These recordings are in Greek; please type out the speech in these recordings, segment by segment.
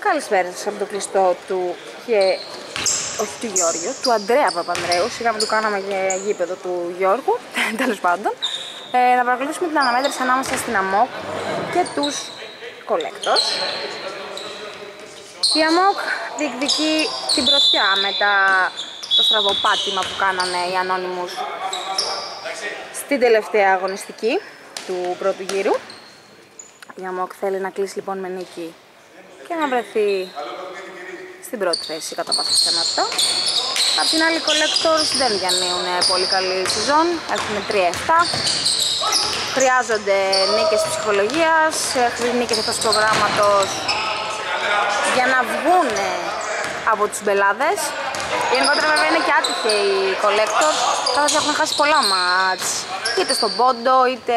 Καλησπέρα σας από το κλειστό του όχι του Γιώργου, του Αντρέα Παπανδρέου. Σιγά μην του κάναμε και γήπεδο του Γιώργου, τέλος πάντων. Να παρακολουθήσουμε την αναμέτρηση ανάμεσα στην ΑΜΟΚ και τους Collectors. Η ΑΜΟΚ διεκδικεί την πρωτιά μετά το στραβοπάτημα που κάνανε οι Anonymous στην τελευταία αγωνιστική του πρώτου γύρου. Η ΑΜΟΚ θέλει να κλείσει λοιπόν με νίκη και να βρεθεί στην πρώτη θέση κατά πάσα πιθανότητα. Απ' την άλλη, οι Collectors δεν διανύουν πολύ καλή σεζόν, έχουν 3-7. Χρειάζονται νίκες ψυχολογίας, νίκες εκτός προγράμματος για να βγουν από τους μπελάδες. Γενικότερα βέβαια είναι και άτυχοι οι Collectors, καθώς έχουν χάσει πολλά μάτς, είτε στον πόντο, είτε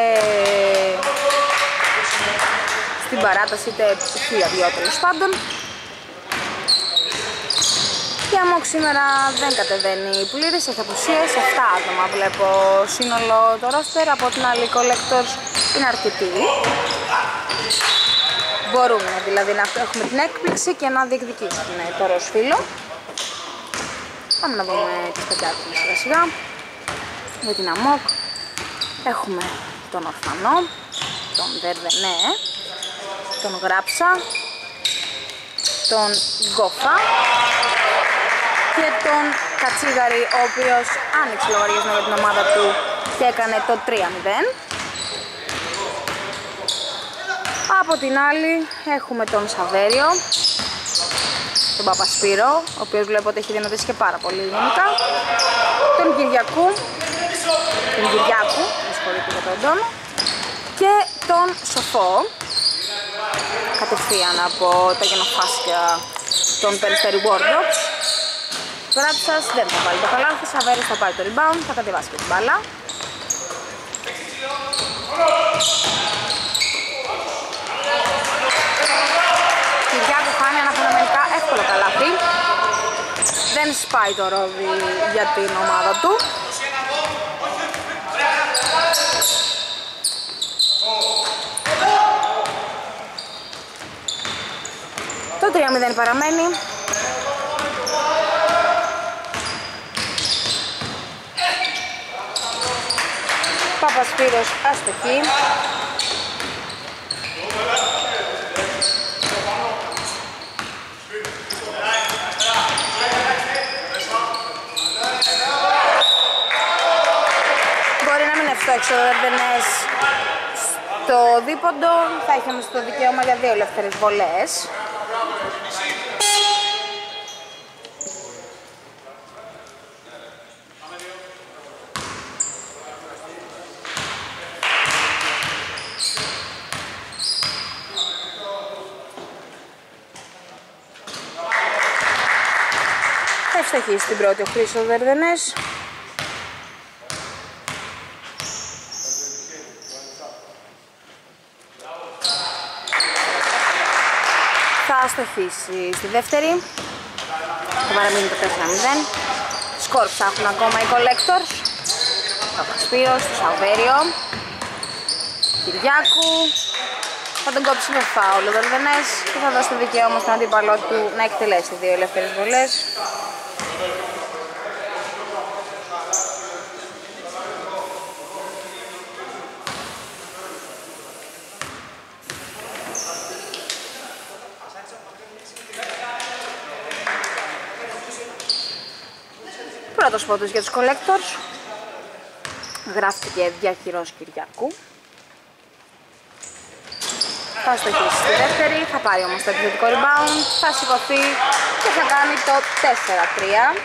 στην παράταση, είτε χίλια-δυο τέλος πάντων. Η ΑΜΟΚ σήμερα δεν κατεβαίνει πλήρης, έχει απουσίες, 7 άτομα βλέπω σύνολο το ρόστερ, από την άλλη οι Collectors είναι αρκετοί. Μπορούμε δηλαδή να έχουμε την έκπληξη και να διεκδικήσουμε το ροζ φύλλο. Πάμε να δούμε τις πεντάτες σιγά σιγά. Για την ΑΜΟΚ έχουμε τον Ορφανό, τον Δερδενέ, τον Γράψα, τον Γκόφα και τον Κατσίγαρη, ο οποίος άνοιξε λογαριασμό για την ομάδα του και έκανε το 3-0. Από την άλλη έχουμε τον Σαβέριο, τον Παπασπύρο, ο οποίος βλέπω ότι έχει δυνατήσει και πάρα πολύ γενικά, τον Κυριάκου, με συγχωρείτε για τον τόνο, και τον Σοφό, κατευθείαν από τα γενοφάσκια των Περιστέρι Wardogs. Γράψας δεν θα βάλει το καλάθι, Σαβέριος θα πάρει το rebound, θα κατεβάσει και την μπάλα. Κυριάκου χάνει ένα φαινομενικά εύκολο καλάθι. Δεν σπάει το ρόδι για την ομάδα του. Το 3-0 παραμένει. Παπασπύρος αστοχή. Μπορεί να μην ευστόχησε ο Δερδενές στο δίποντο, θα είχαμε στο δικαίωμα για 2 ελεύθερες βολές. Ευστοχή στην πρώτη ο Χρήστος Δερδενές. Θα αστοχίσει στη δεύτερη. Θα παραμείνει το 4-0. Σκορ ψάχνουν ακόμα οι Collectors. Παπασπύρος, το Σαβέριο, Κυριάκου. Θα τον κόψει με φάουλ ο Δερδενές και θα δώσει το δικαίωμα στον αντίπαλό του να εκτελέσει 2 ελεύθερες βολές. Πρώτος πόντος για τους Collectors. Γράφτηκε διαχειρός Κυριάκου. Θα στοχίσει στη δεύτερη, θα πάρει όμως το επιθετικό rebound, θα σηκωθεί και θα κάνει το 4-3.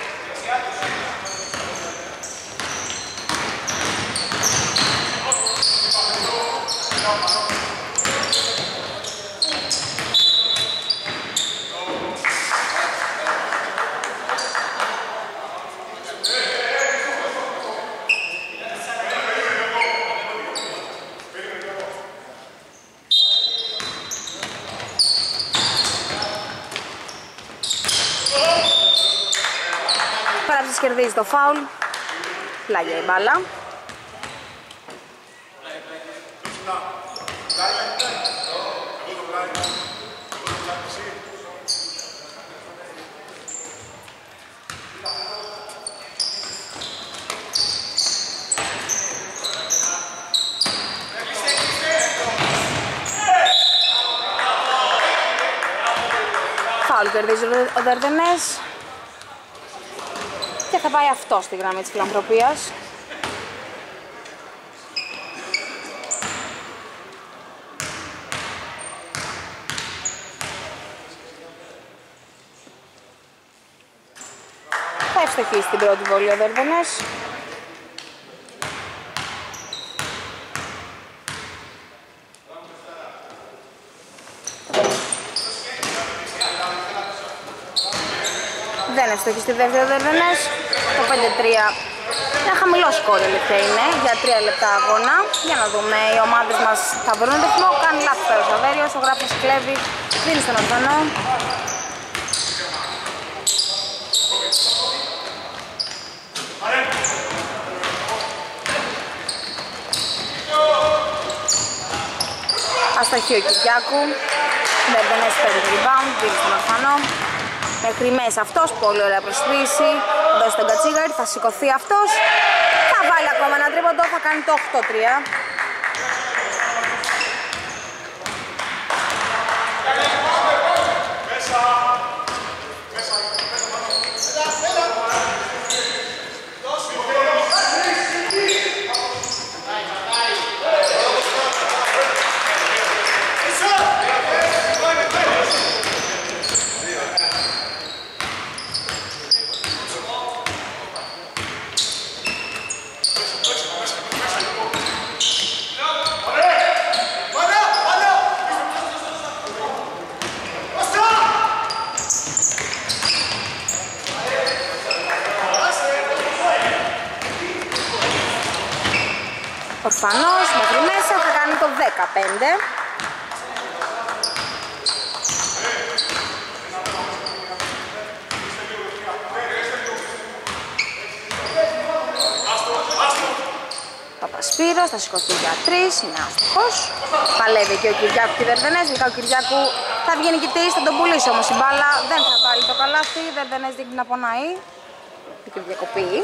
Παράψης κερδίζει το φάουλ, πλάγια η μπάλα. rebound κερδίζει ο Δερδενές και θα πάει αυτό στη γραμμή της φιλανθρωπίας. Θα ευστοχίσει την πρώτη βολή ο Δερδενές. Δεν ευστοχεί στη δεύτερη ο Δερδενές. Το 5-3. Ένα χαμηλό σκόρ είναι για 3 λεπτά αγώνα. Για να δούμε, οι ομάδες μας θα βρουν ρυθμό. Κάνει λάθος πέρα ο Σαβέριος, ο Γράφος κλέβει, δίνει στον Ορφανό. Αστοχεί ο Κυριάκου. Δερδενές παίρνει το rebound, δίνει στον Ορφανό. Μέχρι μέσα αυτός, πολύ ωραία προσθήση. Δώσει τον Κατσίγαρη, θα σηκωθεί αυτός. Θα βάλει ακόμα ένα τρίποντο, θα κάνει το 8-3. Ορφανός μέχρι μέσα θα κάνει το 15. Παπασπύρος θα σηκωθεί για 3, είναι άστοχος. Παλεύει και ο Κυριάκου και Δερδενές. Τελικά ο Κυριάκου θα βγει νικητής, θα τον πουλήσει όμως η μπάλα. Δεν θα βάλει το καλάθι, Δερδενές δείχνει να πονάει. Και διακοπή.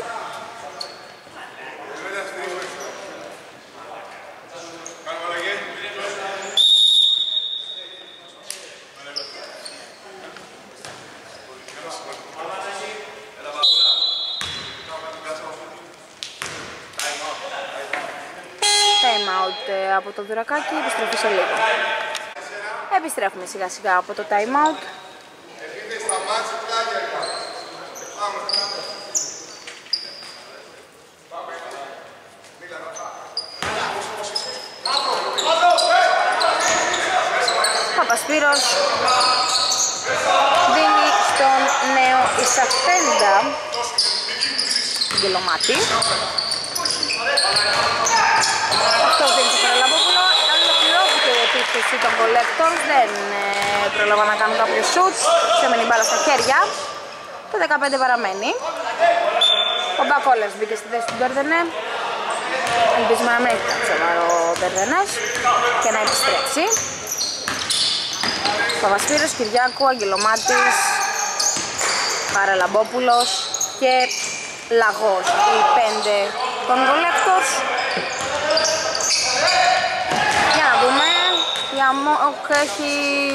Time out από το Δουρακάκι, επιστροφή σε λίγο. Επιστρέφουμε σιγά σιγά από το time out. Παπασπύρος δίνει στον νέο εισαχθέντα Γκελομάτη. Αυτό δίνει στο Καραλαμπόπουλο. Ολοκληρώθηκε η επίθεση των Collectors. Δεν πρόλαβα να κάνουν κάποιο σουτ. Ξέμενε η μπάλα στα χέρια. Το 15 παραμένει. Ο Μπακόλας μπήκε στη θέση του Δερδενέ. Ελπίζουμε να μην έχει κάποιο σοβαρό Δερδενές και να επιστρέψει. Παπασπύρος, Κυριάκου, Αγγελομάτης, Χαραλαμπόπουλος και Λαγός, οι 5 των Collectors. Για να δούμε, η ΑΜΟΚ έχει...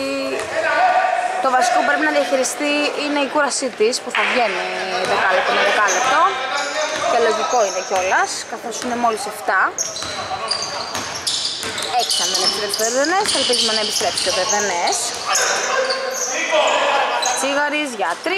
Το βασικό που πρέπει να διαχειριστεί είναι η κούρασή της που θα βγαίνει 10 λεπτό με 10 λεπτό και λογικό είναι κιόλας, καθώς είναι μόλις 7. 6 αν δεν επιστρέψει το Δερδενές, ελπίζουμε να επιστρέψει το Δερδενές. Τσίγαρης για 3.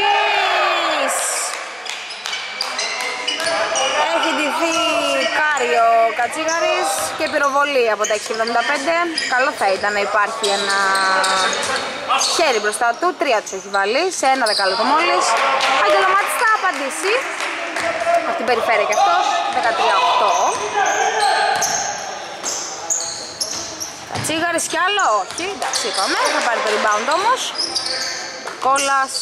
Έχει ντυθεί Κάριο Κατσίγαρης και πυροβολή από τα 6.75. Καλό θα ήταν να υπάρχει ένα χέρι μπροστά του. 3 τους έχει βάλει σε 1 δεκάλεπτο μόλις. Ο Αγγελομάτης θα απαντήσει. Από την περιφέρεια και αυτός. 13-8. Κατσίγαρης κι άλλο. Όχι, εντάξει είπαμε. Θα πάρει το rebound όμως. Κόλλας.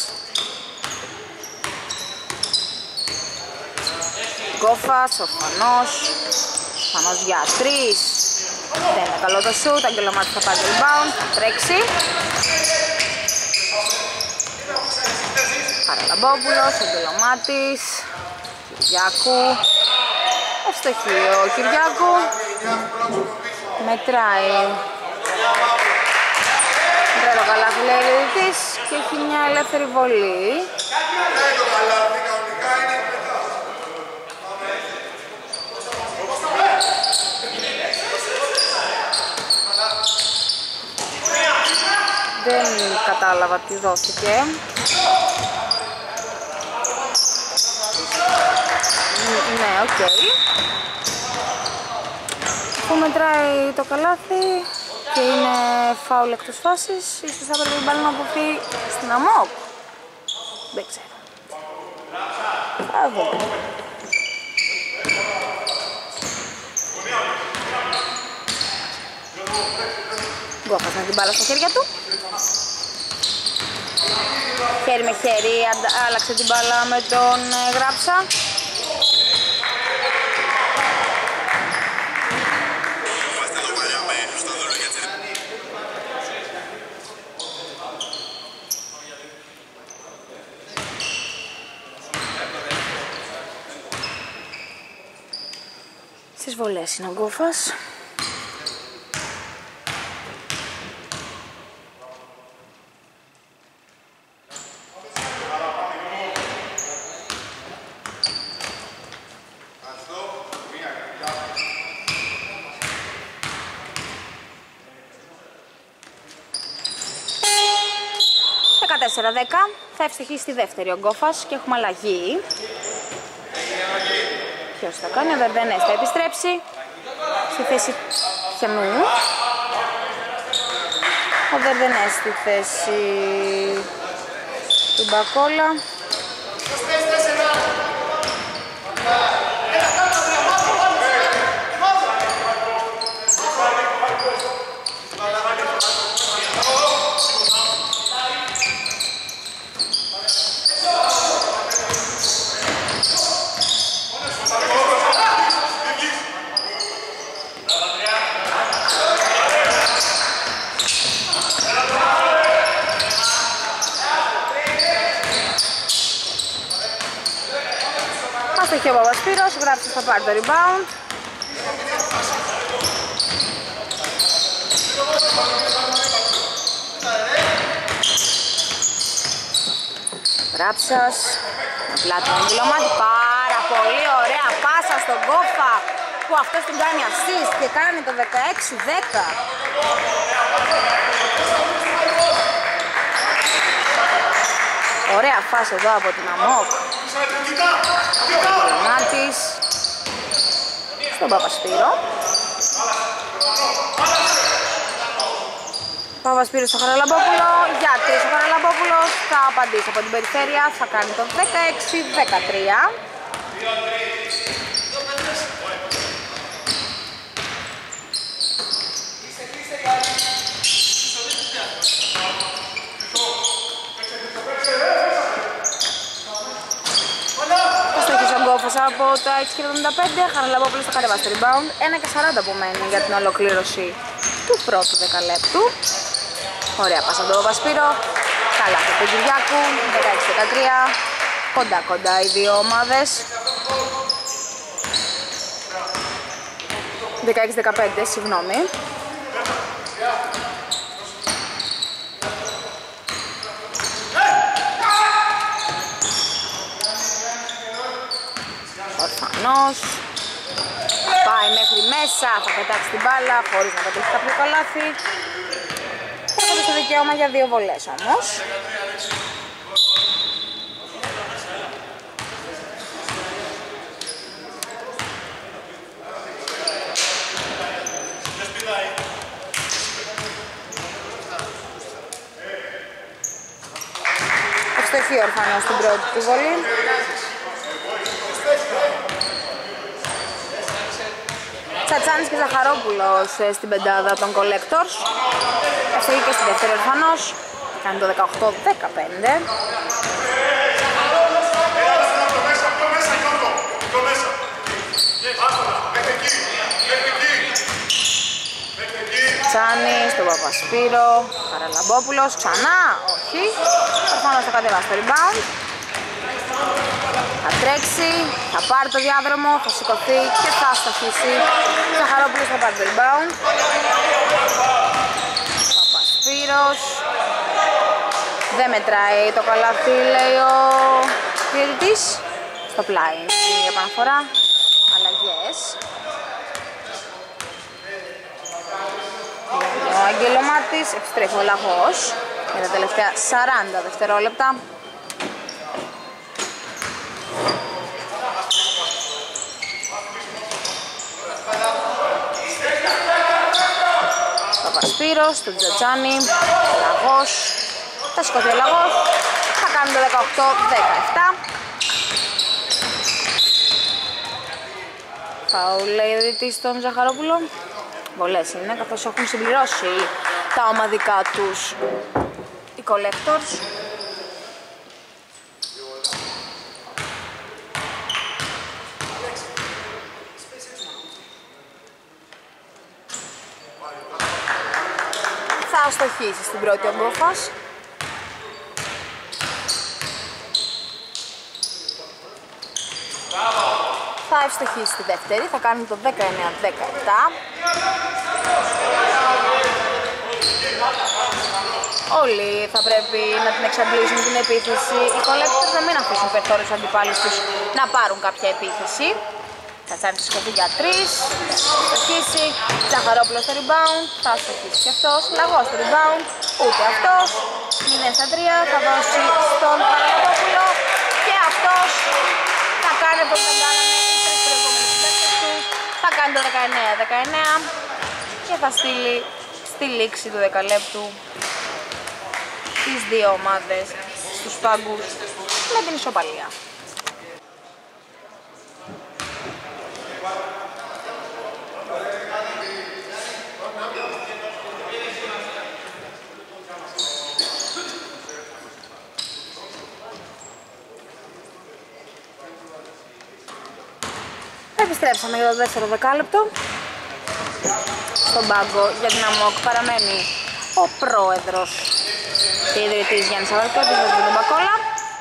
Γκόφας, Ορφανός για 3. Δεν είναι καλό το σουτ, Αγγελομάτης θα πάρει το rebound, θα τρέξει. Χαραλαμπόπουλος, Αγγελομάτης, Κυριάκου. Ευστοχεί ο Κυριάκου. Μετράει το καλάθι, λέει ο διαιτητής, και έχει μια ελεύθερη βολή. Δεν κατάλαβα τι δόθηκε. Ναι, οκ. Που μετράει το καλάθι και είναι φάουλ εκτός φάσης, ίσως θα πρέπει η μπάλα να αποφύγει στην ΑΜΟΚ. Δεν ξέρω. Θα δούμε. Γκόφας με την μπάλα στα χέρια του. Χέρι με χέρι, άλλαξε την μπάλα με τον Γράψα. Στις βολές είναι ο Γκόφας. Θα ευστοιχίσει στη δεύτερη ο Γκόφας και έχουμε αλλαγή. Ποιος θα κάνει, ο Βερδενές θα επιστρέψει στη θέση ποιανού. Ο Βερδενές στη θέση του Μπακόλα. Και ο Παπασπύρος, Γράψα θα πάρει το rebound. Γράψας, απλά τον Αγγελομάτη, πάρα πολύ ωραία πάσα στον Γκόφα, που αυτός την κάνει assist και κάνει το 16-10. Ωραία φάση εδώ από την ΑΜΟΚ. Μάτης στον Παπασπύρο. Παπασπύρος στο Χαραλαμπόπουλο, γιατί ο Χαραλαμπόπουλος θα απαντήσει από την περιφέρεια, θα κάνει το 16-13. Από τα 6.75, Χαραλαμπόπουλος θα κατεβάσει το rebound. 1.40 απομένει για την ολοκλήρωση του πρώτου δεκαλέπτου. Ωραία πάσα από τον Παπασπύρο. Καλά από τον Κυριάκου. 16-13. Κοντά οι δύο ομάδες. 16-15, συγγνώμη. Ορφανός. Θα πάει μέχρι μέσα, θα πετάξει την μπάλα χωρίς να πετύχει κάποιο καλάθι. Θα έχει το δικαίωμα για δύο βολές όμως. Ευστοχεί ο Ορφανός στην πρώτη του βολή. Τσατσάνης και Ζαχαρόπουλος στην πεντάδα των Collectors. Ευστοχεί και στην δεύτερη Ορφανός. Κάνει το 18-15. Τσάνης, τον Παπασπύρο, Χαραλαμπόπουλος, ξανά, όχι. Ορφανός θα κατεβάσει το rebound. Θα τρέξει, θα πάρει το διάδρομο, θα σηκωθεί και θα σταθήσει. Ζαχαρόπουλος θα πάρει το rebound. Παπασπύρος, Δεν μετράει το καλάθι, λέει ο διαιτητής. Στο πλάι είναι η επαναφορά. Αλλαγές. Ο Αγγελομάτης, επιστρέφει ο Λαγός για τα τελευταία 40 δευτερόλεπτα. Παπασπύρος, τον Τζατζάνι, Λαγός. Θα σηκωθεί ο Λαγός, θα κάνει το 18-17. Φαουλ, λέει ο διαιτητής στον Ζαχαρόπουλο. Βολές είναι, καθώς έχουν συμπληρώσει τα ομαδικά τους οι collectors. Θα αστοχίσει στην πρώτη ο Γκόφας. Θα ευστοχίσει στη δεύτερη, θα κάνει το 19-17. Όλοι θα πρέπει να την εξαντλήσουν την επίθεση. Οι collectors να μην αφήσουν περιθώριο στους αντιπάλους τους να πάρουν κάποια επίθεση. Κατσάνης σκοπεί για 3, θα αστοχίσει. Ζαχαρόπουλος στο rebound, θα αστοχίσει και αυτός. Λαγός στο rebound, ούτε αυτός. 0-3, θα δώσει στον Παναγιώτοπουλο και αυτός θα κάνει όπως δεν κάνανε οι τρεις προηγούμενες παίκτες του. Θα κάνει το 19-19 και θα στείλει στη λήξη του δεκαλέπτου τις δύο ομάδες στους πάγκους με την ισοπαλία. Επιστρέψαμε για το δεύτερο δεκάλεπτο. Στον πάγκο για την ΑΜΟΚ παραμένει ο πρόεδρος και ιδρυτής Γιάννης Αβαρκώτης με την Μπακόλα.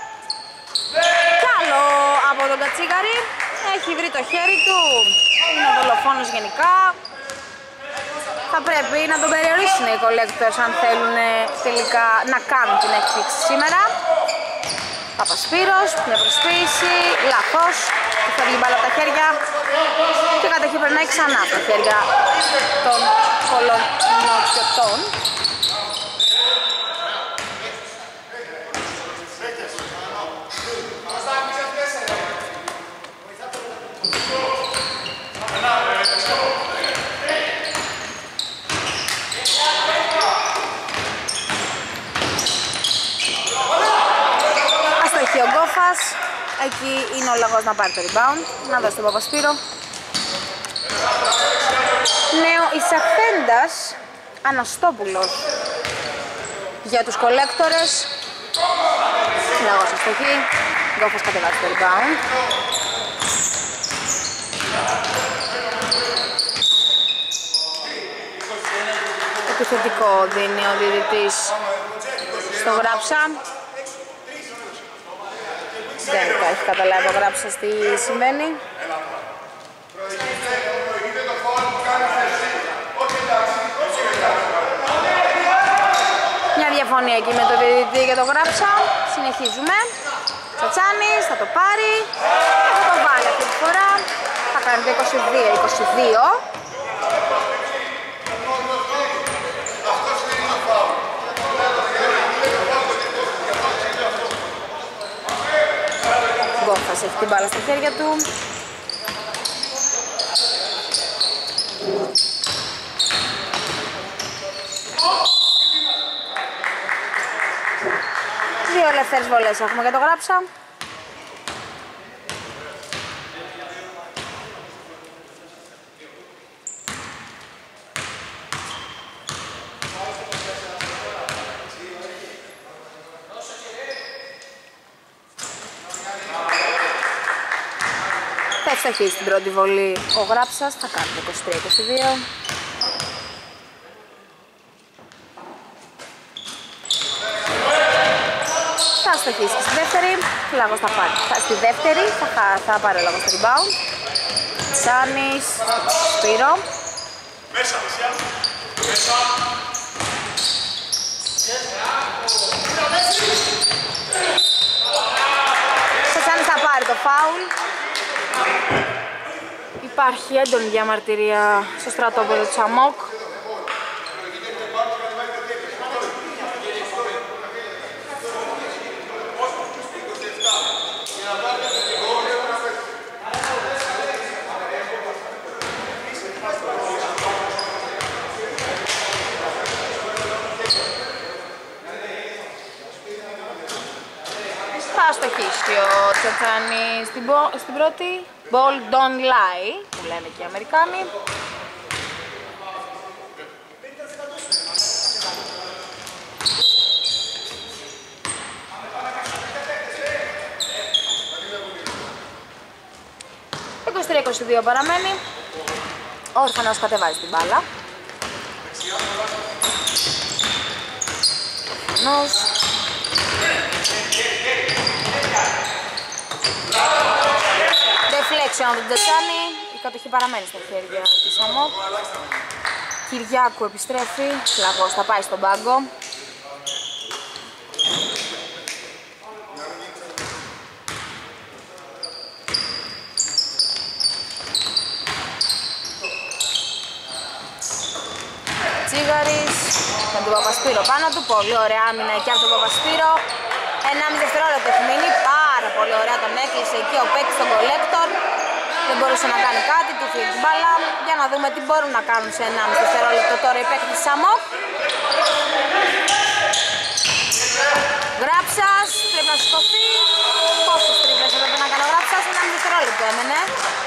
Καλό από τον Κατσίγαρη, έχει βρει το χέρι του, είναι ο δολοφόνος γενικά. Θα πρέπει να τον περιορίσουν οι collectors αν θέλουν τελικά να κάνουν την έκπληξη σήμερα. Παπασπύρος, μια προσποίηση, λάθος, του φέρνει μπάλα από τα χέρια και καταρχήν περνάει ξανά από τα χέρια των κολονιωτιωτών. Αστοχή ο Γκόφας, εκεί είναι ο Λαγός να πάρει το rebound, να δώσει τον Παπασπύρο. Νέο εισαχθέντας Αναστόπουλος για τους collectors. Λαγός αστοχή, Γκόφας κατεβάζει το rebound. Επιθετικό δίνει ο διαιτητής στο Γράψα. Δεν το έχει καταλάβει ο Γράψας τι συμβαίνει. Μια διαφωνία εκεί με το διαιτητή και το Γράψα. Συνεχίζουμε. Τσατσάνης θα το πάρει. Θα το βάλει αυτή τη φορά. Θα κάνει το 22-22. Γκόφας έχει την μπάλα στα χέρια του. Δύο ελεύθερες βολές έχουμε για το Γράψα. Θα ευστοχίσει την πρώτη βολή ο Γράψας, θα κάνει το 23-22. Θα αστοχίσει και στη δεύτερη, Λαγός θα πάρει. Στη δεύτερη θα πάρει ο Λαγός το rebound. Τσάνης, Σπύρο. Τσατσάνης θα πάρει το φάουλ. Υπάρχει έντονη διαμαρτυρία στο στρατόπεδο του Σαμόκ. Θα στοχίσει ο Τσατσάνης στην πρώτη. Ball don't lie, που λένε και οι Αμερικάνοι. «23-22 παραμένει. Ο Ορφανός κατεβάζει την μπάλα. Ορφανός. Deflection από τον Τσατσάνη. Η κατοχή παραμένει στα χέρια της Σαμόκ. Κυριάκου επιστρέφει. Λαγός θα πάει στον πάγκο. Τσίγαρης με τον Παπασπύρο πάνω του. Πολύ ωραία άμυνα και από τον Παπασπύρο. 1,5 δευτερόλεπτο έχει μείνει. Πάρα πολύ ωραία τον έκλεισε εκεί ο παίκτης στον κολέκτορ. Δεν μπορούσε να κάνει κάτι, του φύγει την μπάλα. Για να δούμε τι μπορούν να κάνουν σε 1,5 δευτερόλεπτο τώρα οι παίκτες της Σαμόκ. Γράψας, πρέπει να σηκωθεί. Πόσες τρίπλες έπρεπε να κάνει ο Γράψας, 1,5 δευτερόλεπτο έμενε.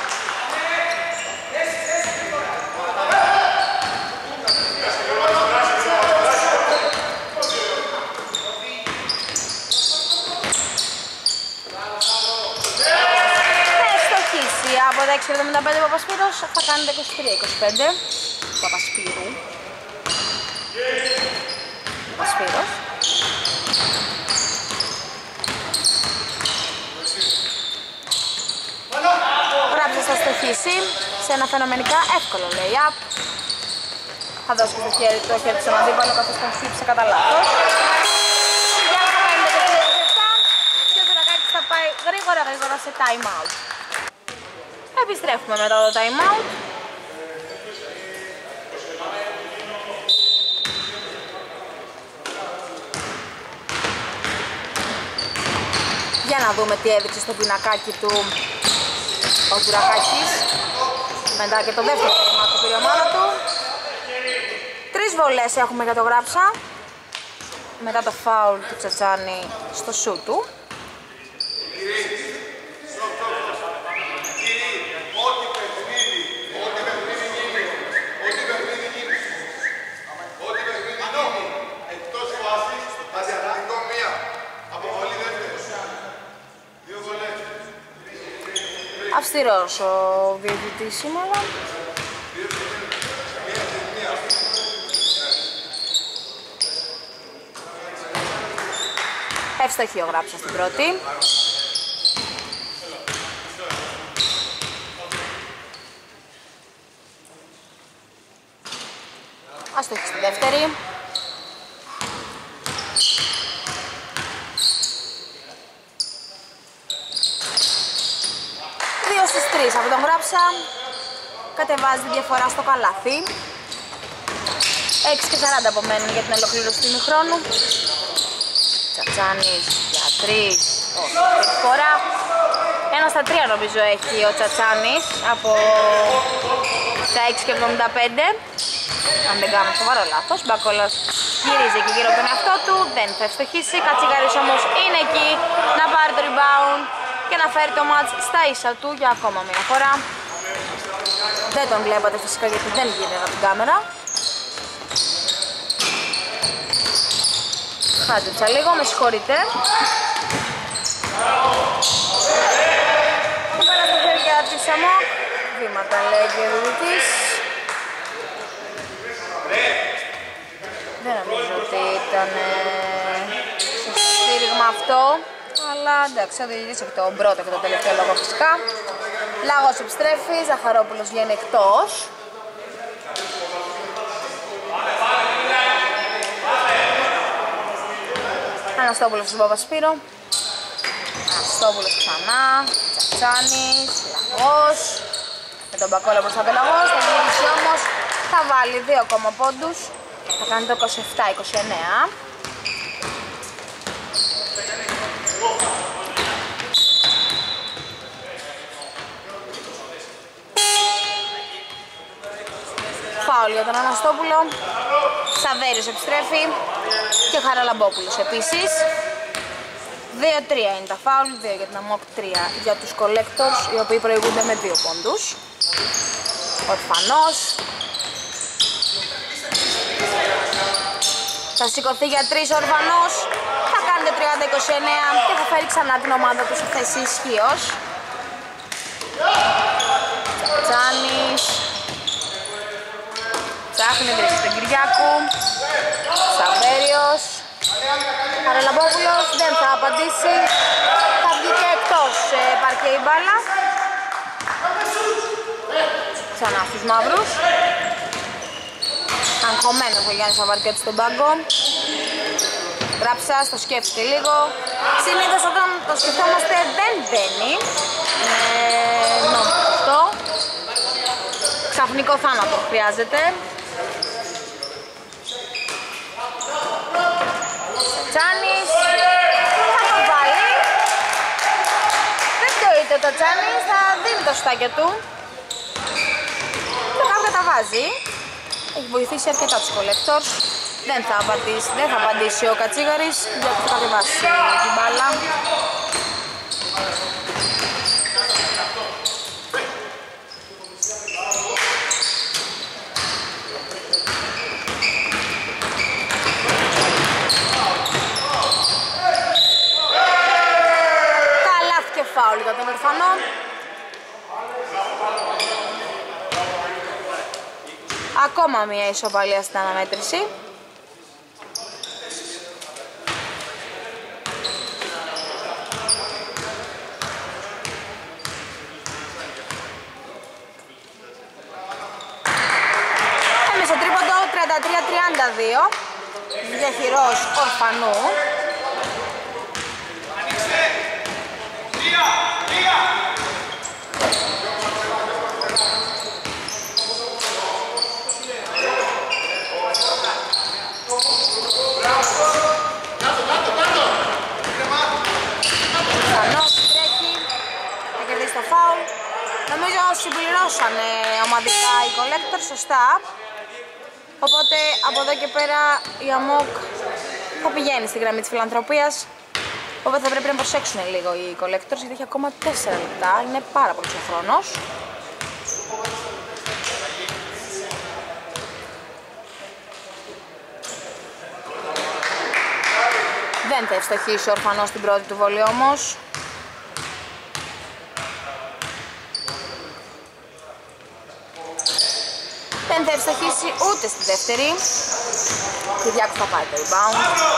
Από τα 6.75 ο Παπασπύρος θα κάνει τα 23-25. Παπασπύρου. Παπασπύρος. Γράψας θα στοχίσει σε ένα φαινομενικά εύκολο lay-up. Θα δώσει και το χέρι του στον αντίπαλο καθώς τον χύψε κατά λάθος. Για να κάνει τα 23-27 και ο Δουρακάκης θα πάει γρήγορα σε time out. Επιστρέφουμε μετά το time out. Για να δούμε τι έδειξε στο πινακάκι του ο Τζουρακάκης. Μετά και το δεύτερο time out του πήρε ομάδα του. 3 βολές έχουμε για το Γράψα. Μετά το foul του Τσατσάνη στο σούτ του. Αυστηρός ο διαιτητής σήμερα. Εύστοχη ο Γράψας στην πρώτη. Αστοχή στη δεύτερη. Στις 3 από τον Γράψα, κατεβάζει τη διαφορά στο καλάθι. 6:40 απομένουν για την ολοκλήρωση του ημιχρόνου. Τσατσάνης για 3, όχι, τρίτη φορά. 1-3 νομίζω έχει ο Τσατσάνης από τα 6:75. Αν δεν κάνω σοβαρό λάθος, Μπακόλας γυρίζει και γύρω από τον εαυτό του, δεν θα ευστοχίσει. Κατσιγάρης όμως είναι εκεί να πάρει το rebound και να φέρει το μάτς στα ίσα του για ακόμα μια φορά. Δεν τον βλέπατε φυσικά γιατί δεν γίνεται από την κάμερα. Χάζεψα λίγο, με συγχωρείτε. Που πέρα στα χέρια της Σαμόκ. Βήματα λέει και ο διαιτητής. Δεν νομίζω ότι ήταν στο στήριγμα αυτό. Αλλά εντάξει, ο διαιτητής έχει τον πρώτο και τον τελευταίο λόγο φυσικά. Λάγος επιστρέφει, Ζαχαρόπουλος βγαίνει εκτός. Αναστόπουλος στον Παπασπύρο. Αναστόπουλος ξανά. Τσατσάνης, Λαγός. Με τον Μπακόλα μπροστά το Λαγός. Θα γυρίσει όμως. Θα βάλει 2 ακόμα πόντους. Θα κάνει το 27-29. Φάουλ για τον Αναστόπουλο. Σαβέριος επιστρέφει και ο Χαραλαμπόπουλος επίσης. 2-3 είναι τα φάουλ, 2 για την ΑΜΟΚ, 3 για τους Collectors, οι οποίοι προηγούνται με 2 πόντους. Ορφανός. Θα σηκωθεί για 3 ο Ορφανός. Θα κάνει το 30-29 και θα φέρει ξανά την ομάδα του σε θέση ισχύως. Τσάνης. Ψάχνει, βρίσκει τον Κυριάκου. Σαβέριος. Χαραλαμπόπουλος δεν θα απαντήσει. Θα βγει και εκτός παρκέ η μπάλα. Ξανά στους μαύρους. Αγχωμένος ο Γιάννης Αβαρκέτης στον πάγκο. Γράψας, το σκέφτεται λίγο. Συνήθως όταν το σκεφτόμαστε δεν μπαίνει. Αυτό. Ξαφνικό θάνατο χρειάζεται. Τσάνης. Θα το βάλει. Δεν πτωείται το Τσάνης. Θα δίνει το στάκια του. Και κάποια τα βάζει. Έχει βοηθήσει αρκετά τους Collectors. Δεν θα απαντήσει ο Κατσίγαρης, γιατί θα κατεβάσει την μπάλα. Καλάθι και φάουλ για τον Ορφανό. Ακόμα μία ισοπαλία στην αναμέτρηση. Έμεσα τρίποντο 33-32. Διαχειρός Ορφανού. Νομίζω συμπληρώσανε ομαδικά οι Collectors σωστά. Οπότε από εδώ και πέρα η ΑΜΟΚ θα πηγαίνει στη γραμμή της φιλανθρωπίας. Οπότε θα πρέπει να προσέξουν λίγο οι Collectors, γιατί έχει ακόμα 4 λεπτά. Είναι πάρα πολύ ο χρόνος. Δεν θα ευστοχίσει ο Ορφανός στην πρώτη του βολή όμως. Δεν θα ευστοχίσει ούτε στη δεύτερη. Κυριάκου θα πάει το rebound.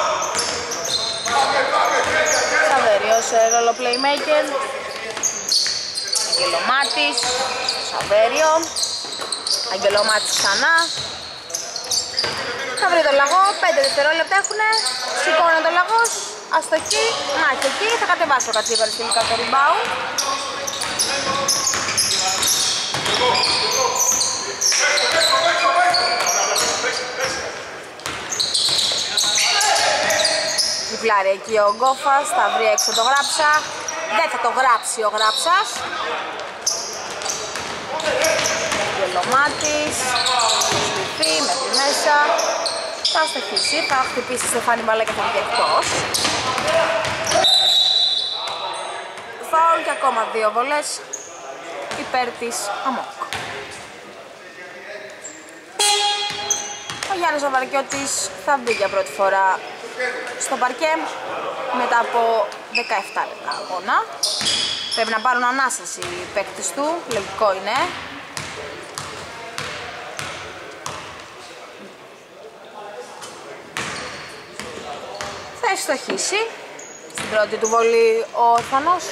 Σαβέριος, ρόλο playmaker. Αγγελομάτης, Σαβέριο. Αγγελομάτης ξανά. Θα βρει τον Λαγό, 5 δευτερόλεπτα έχουνε. Σηκώνει τον Λαγός, αστοχή, μάχη εκεί. Θα κατεβάσει ο Κατσίγαρης τελικά το rebound. Διπλάρει εκεί ο Γκόφας, θα βρει έξω το Γράψα. Δεν θα το γράψει ο Γράψας. Γελομάτης, στηθεί μέχρι μέσα. Θα αστοχίσει, θα χτυπήσει Στεφάνη μπάλα και θα βγει εκτός. Φάουλ και ακόμα 2 βολές υπέρ της ΑΜΟΚ. Ο Γιάννης Αβαρκιώτης θα μπει για πρώτη φορά στο παρκέ μετά από 17 λεπτά αγώνα. Πρέπει να πάρουν ανάσταση οι παίκτες του, λογικό είναι. Θα ευστοχίσει στην πρώτη του βολή ο Ορφανός.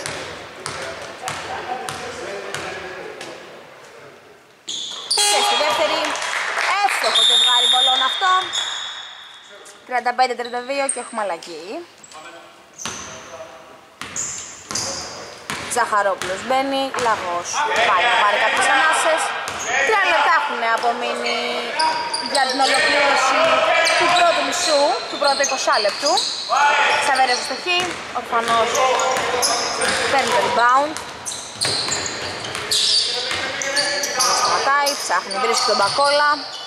Και στη δεύτερη εύστοχο ζευγάρι βολών αυτό. 35-32 και έχουμε αλλαγή. Ζαχαρόπουλος μπαίνει, Λαγός πάει να πάρει κάποιες ανάσες. 3 λεπτά έχουν απομείνει για την ολοκλήρωση του πρώτου μισού, του πρώτου 20 λεπτού. Σαβέριος στο χ, Ορφανός παίρνει το rebound. Σταματάει, ψάχνει, βρίσκει τον Μπακόλα.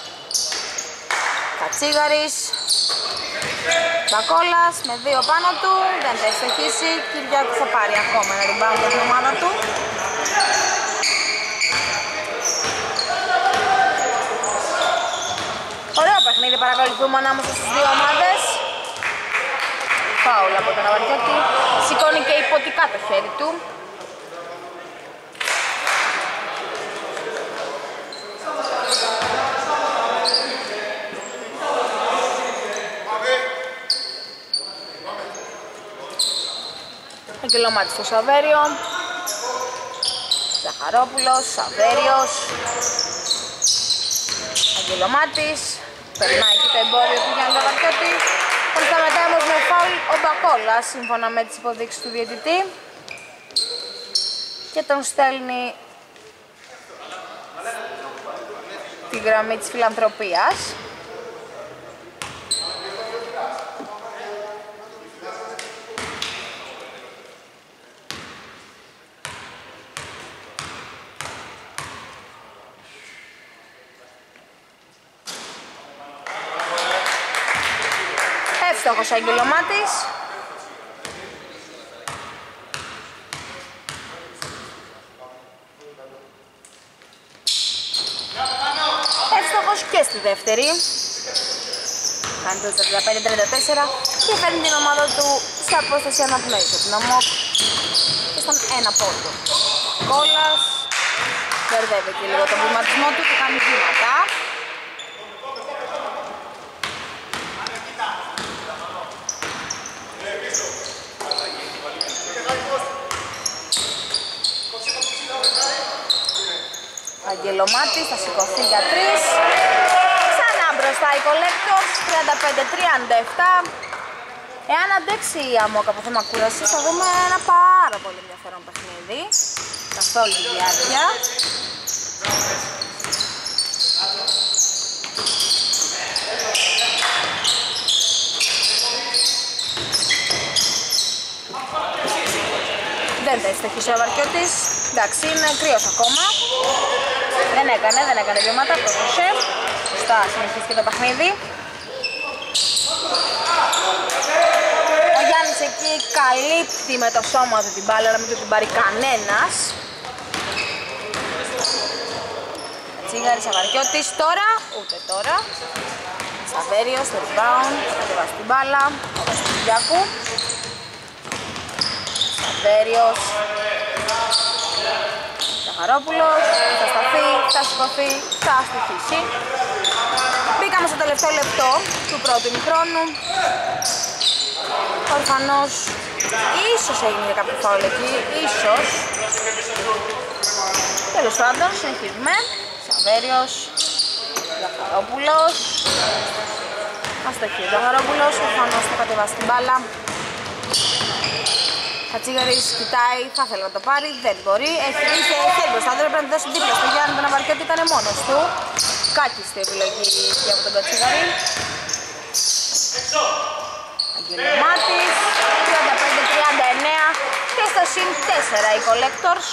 Κατσίγαρης. Μπακόλας με 2 πάνω του, δεν θα ευστοχίσει. Κυριάκου θα πάρει ακόμα ένα rebound για την ομάδα του. Ωραίο παιχνίδι παρακολουθούμε ανάμεσα στις δύο ομάδες. Φάουλ από τον Αβαρκιώτη. Σηκώνει και υποτικά το χέρι του. Αγγελομάτης στο Σαβέριο. Ζαχαρόπουλος, Σαβέριος. Αγγελομάτης. Περνάει και το εμπόριο του Γιάννη Αβαρκιώτη. Σταματάει όμως με φάουλ ο Μπακόλας σύμφωνα με τις υποδείξεις του διαιτητή. Και τον στέλνει τη γραμμή της φιλανθρωπίας. Εύστοχος ο Αγγελομάτης. Εύστοχος και στη δεύτερη. Κάνει το 35-34 και φέρνει την ομάδα του σε απόσταση αναπνοής από την ΟΜΟΚ και στον 1 πόντο. Κόλλας μπερδεύει και λίγο τον βηματισμό του και κάνει βήματα. Αγγελομάτης θα σηκωθεί για 3. Ξανά μπροστά οι Collectors, 35-37. Εάν αντέξει η ΑΜΟΚ από θέμα κούρασης θα δούμε ένα πάρα πολύ ενδιαφέρον παιχνίδι καθ' όλη τη διάρκεια. Δεν θα ευστοχίσει ο Αβαρκιώτης. Εντάξει, είναι κρύος ακόμα. Δεν έκανε βήματα, πρόσεχε. Σωστά, συνεχίσει και το παιχνίδι. Ο Γιάννης εκεί καλύπτει με το σώμα του την μπάλα, να μην του την πάρει κανένας. Τσίγαρης, Αβαρκιώτης, τώρα, ούτε τώρα. Σαβέριος, στο rebound, θα κατεβάσει την μπάλα, ο Βασιλιάκου. Σαβέριος. Ζαχαρόπουλος, θα σταθεί, θα σηκωθεί, θα στοιχήσει. Μπήκαμε στο τελευταίο λεπτό του πρώτου ημιχρόνου. Ορφανός, ίσως έγινε κάποιο φάουλ εκεί, ίσως. Τέλος πάντων, συνεχίζουμε. Σαβέριος, Ζαχαρόπουλος. Αστοχή ο Ζαχαρόπουλος, Ορφανός θα κατεβάσει την μπάλα. Κατσίγαρης κοιτάει, θα ήθελε να το πάρει, δεν μπορεί. Είχε χέρι μπροστά, δεν έπρεπε να δώσει δίπλα στο Γιάννη, τον Αβαρκιώτη ήταν μόνος του. Κάκιστη επιλογή και από τον Κατσίγαρη. Αγγελομάτης, 35-39 και στο συν 4 οι Collectors.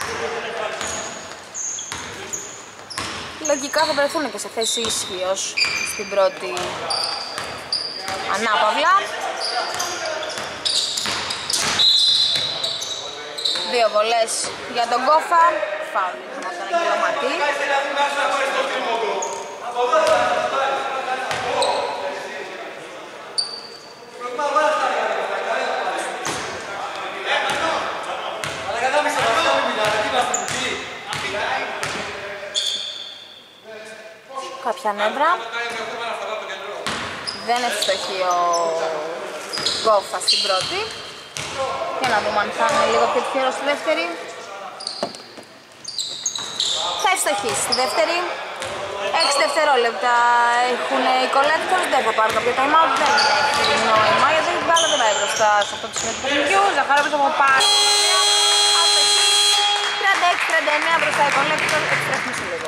Λογικά θα βρεθούν και σε θέση ισχύος στην πρώτη ανάπαυλα. 2 βολές για τον Κόφα, φάουλ από τον Αγγελομάτη. Κάποια νεύρα. Δεν ευστοχεί ο Κόφα στην πρώτη. Για να δούμε αν θα είναι λίγο πιο τυχερός στη δεύτερη. Θα ευστοχίσει στη δεύτερη. 6 δευτερόλεπτα έχουν οι Collectors, δεν θα πάρουν κάποιο time out, δεν έχει νόημα γιατί η μπάλα δεν πάει μπροστά σε αυτό το σημείο του παιχνιδιού. Ζαχαρόπουλος από πάρα αστοχή 36-39 μπροστά η Collector. Επιστρέφουμε σε λίγο.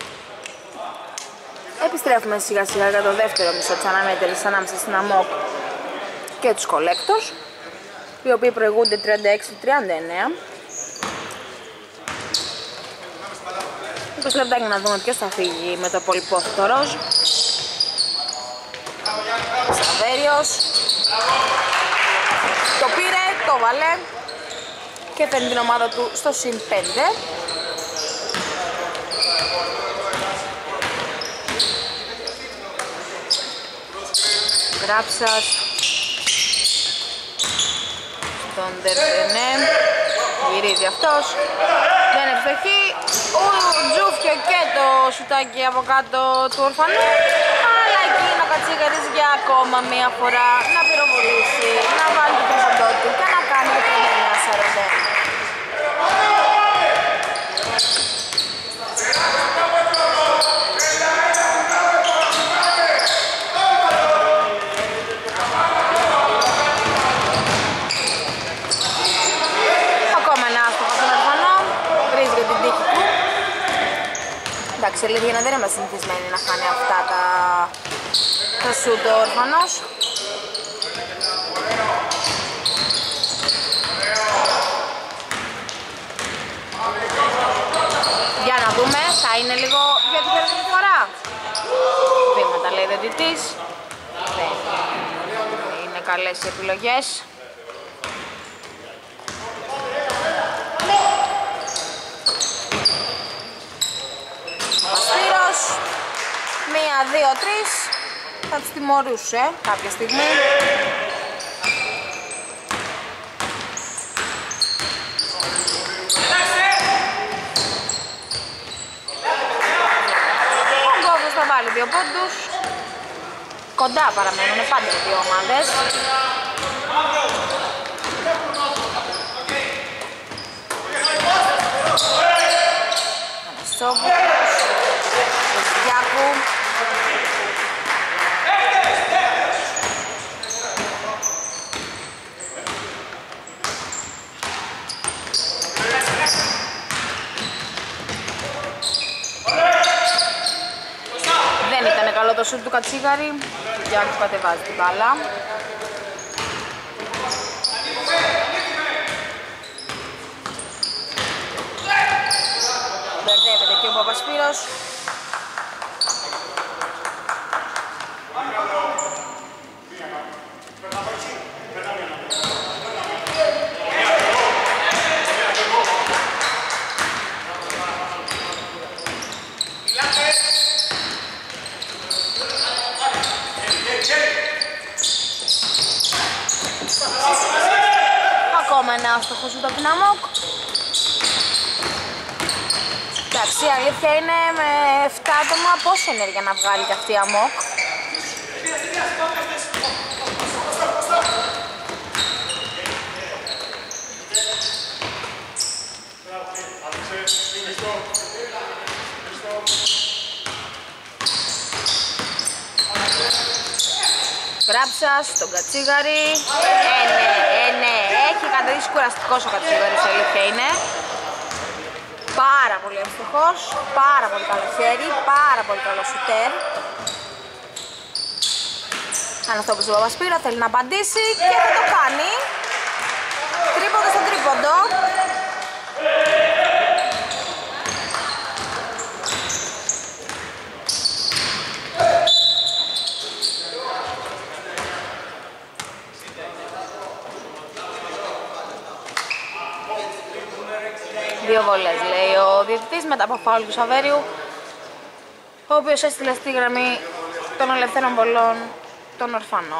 Επιστρέφουμε σιγά σιγά για το δεύτερο μισό της αναμέτρησης ανάμεσα στην AMOC και τους Collectors, οι οποίοι προηγούνται 36-39. 20 λεπτάκι να δούμε ποιος θα φύγει με το πολυπόθητο ροζ. Σαβέριος το πήρε, το βάλε και φέρνει την ομάδα του στο συν 5. Γράψας στον Τερτενέ, γυρίζει αυτός, δεν ευστοχεί, ο Τζούφιο και το σουτάκι από κάτω του Ορφανού, αλλά εκεί ο Κατσίγαρης για ακόμα μία φορά να πυροβολήσει, να βάλει το προσωπικό του και να κάνει το 39-41. Εντάξει, η αλήθεια δεν είμαστε συνηθισμένοι να χάνει αυτά τα σουτ ο Ορφανός. Για να δούμε, θα είναι λίγο για την τελευταία φορά. Βήματα λέει διαιτητής. Δεν είναι καλές οι επιλογές. Πασπύρος, 1, 2, 3, θα τους τιμωρούσε κάποια στιγμή. Ο Γκόβος θα βάλει 2 πόντους. Κοντά παραμένουν πάντα οι δύο ομάδες. Αναστόπουλος, Κωστιάκου. Δεν ήταν καλό το σουτ του Κατσίγαρη. Ο Γιάννης πατεβάζει την μπάλα. Μπερδεύεται και ο Παπασπύρος. Ακόμα ένα άστοχο σουτ από την AMOC. Εντάξει, η αλήθεια είναι με 7 άτομα πόση ενέργεια να βγάλει και αυτή η AMOC. Γράψας στον Κατσίγαρη. Ναι, έχει καταδείξει κουραστικός ο Κατσίγαρης, η αλήθεια είναι. Πάρα πολύ ευτυχώς, πάρα πολύ καλό χέρι, πάρα πολύ καλό σουτέρ. Αναστόπουλος του Παπασπύρα θέλει να απαντήσει και θα το κάνει. Τρίποντο στο τρίποντο. Δύο βολές λέει ο διαιτητής μετά από φάουλ του Σαβέριου, ο οποίος έστειλε στη γραμμή των ελευθέρων βολών τον Ορφανό.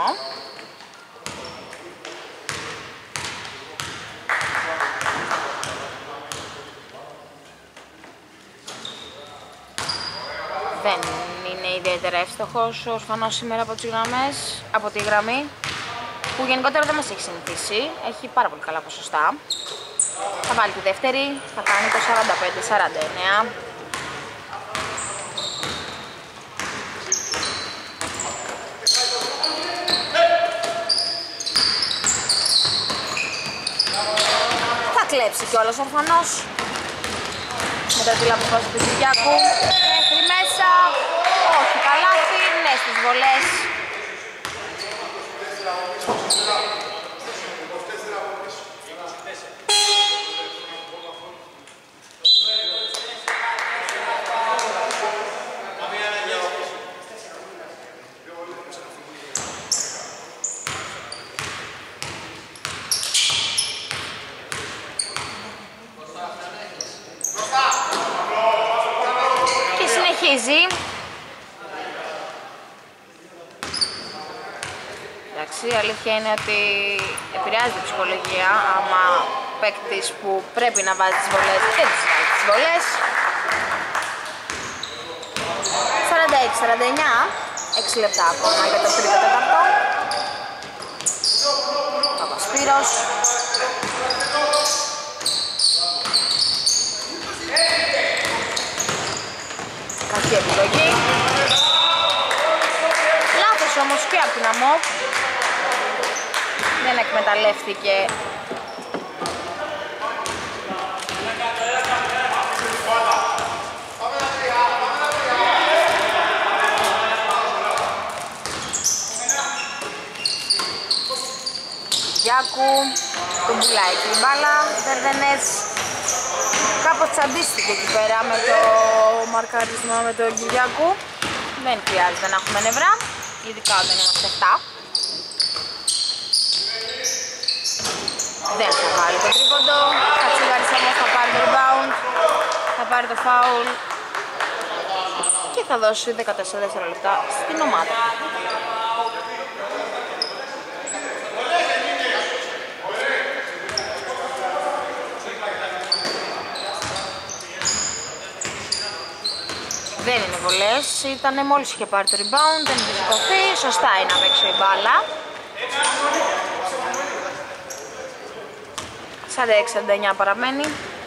Δεν είναι ιδιαίτερα εύστοχος ο Ορφανός σήμερα από τις γραμμές, από τη γραμμή, που γενικότερα δεν μας έχει συνηθίσει, έχει πάρα πολύ καλά ποσοστά. Θα βάλει τη δεύτερη, θα κάνει το 45-49. Θα κλέψει κιόλας ο Ορφανός. τερπίλα από πόσο του Κυριάκου. Μέχρι μέσα. Όχι καλάθι, ναι στις βολές. Και συνεχίζει. Εντάξει, η αλήθεια είναι ότι επηρεάζεται η ψυχολογία άμα παίκτης που πρέπει να βάζει τις βολές και τις βάζει τις βολές. 46-49, 6 λεπτά ακόμα για το τρίτο τέταρτο. Παπασπύρος. Κακή επιλογή. Λάθος όμως και από την ΑΜΟΚ. Δεν εκμεταλλεύτηκε Γιάκου, τον πουλάει και η μπάλα. Βερδενές κάπως τσαντίστηκε εκεί πέρα με το μαρκαρισμό με τον Κυριάκου. Δεν χρειάζεται να έχουμε νευρά, ειδικά όταν είμαστε 7. Δεν θα βάλει το τρίποντο. Κατσίγαρης όμως θα πάρει το rebound, θα πάρει το foul και θα δώσει 14 δευτερόλεπτα στην ομάδα. Δεν είναι βολές, ήτανε μόλις είχε πάρει το rebound, δεν είχε σηκωθεί, σωστά είναι απ' έξω η μπάλα. 46-49 παραμένει.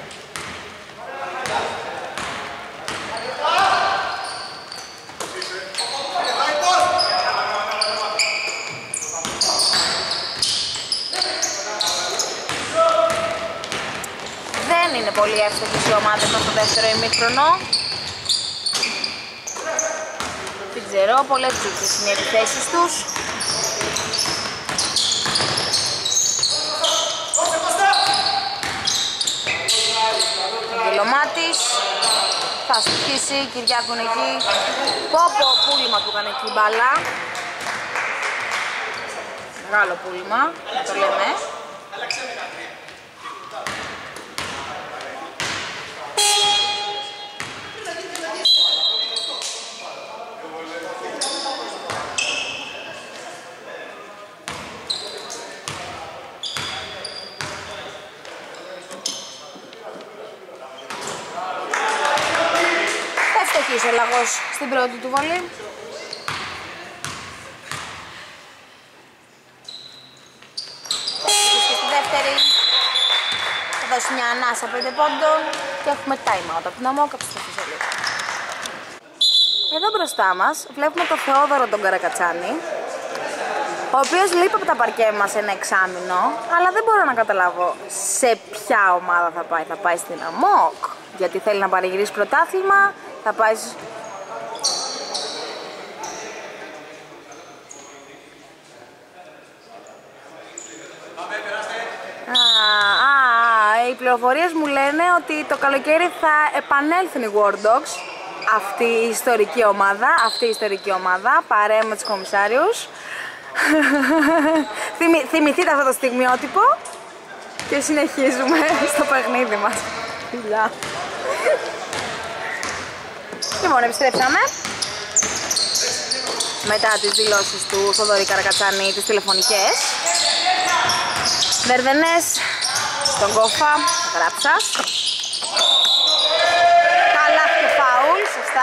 Δεν είναι πολύ εύστοχες οι ομάδες μας στο δεύτερο ημίχρονο. Δεν ξέρω, πολλές δείξεις είναι οι επιθέσεις τους. Γελομάτης, θα στοιχήσει, Κυριάκου είναι εκεί. Πόπο πούλημα που έκανε εκεί η μπάλα. Μεγάλο πούλημα, να το λέμε. Ο Λαγός στην πρώτη του βολή. Και στη δεύτερη θα δώσει μια ανάσα 5 πόντων και έχουμε time out από την ΑΜΟΚ. Εδώ μπροστά μας βλέπουμε τον Θεόδωρο τον Καρακατσάνη, ο οποίος λείπει από τα παρκέ μας ένα εξάμηνο, αλλά δεν μπορώ να καταλάβω σε ποια ομάδα θα πάει. Θα πάει στην ΑΜΟΚ γιατί θέλει να παρηγυρίσει πρωτάθλημα, θα πάει... Οι πληροφορίες μου λένε ότι το καλοκαίρι θα επανέλθουν οι War Dogs, αυτή η ιστορική ομάδα, παρέα με τους κομισάριους. Θυμηθείτε αυτό το στιγμιότυπο και συνεχίζουμε στο παιχνίδι μας. Φιλιά. Λοιπόν, επιστρέψαμε μετά τις δηλώσεις του Θοδωρή Καρακατσάνη, τις τηλεφωνικές. Βερδενές στον Κόφα, γράψα. Καλά και φάουλ, σωστά.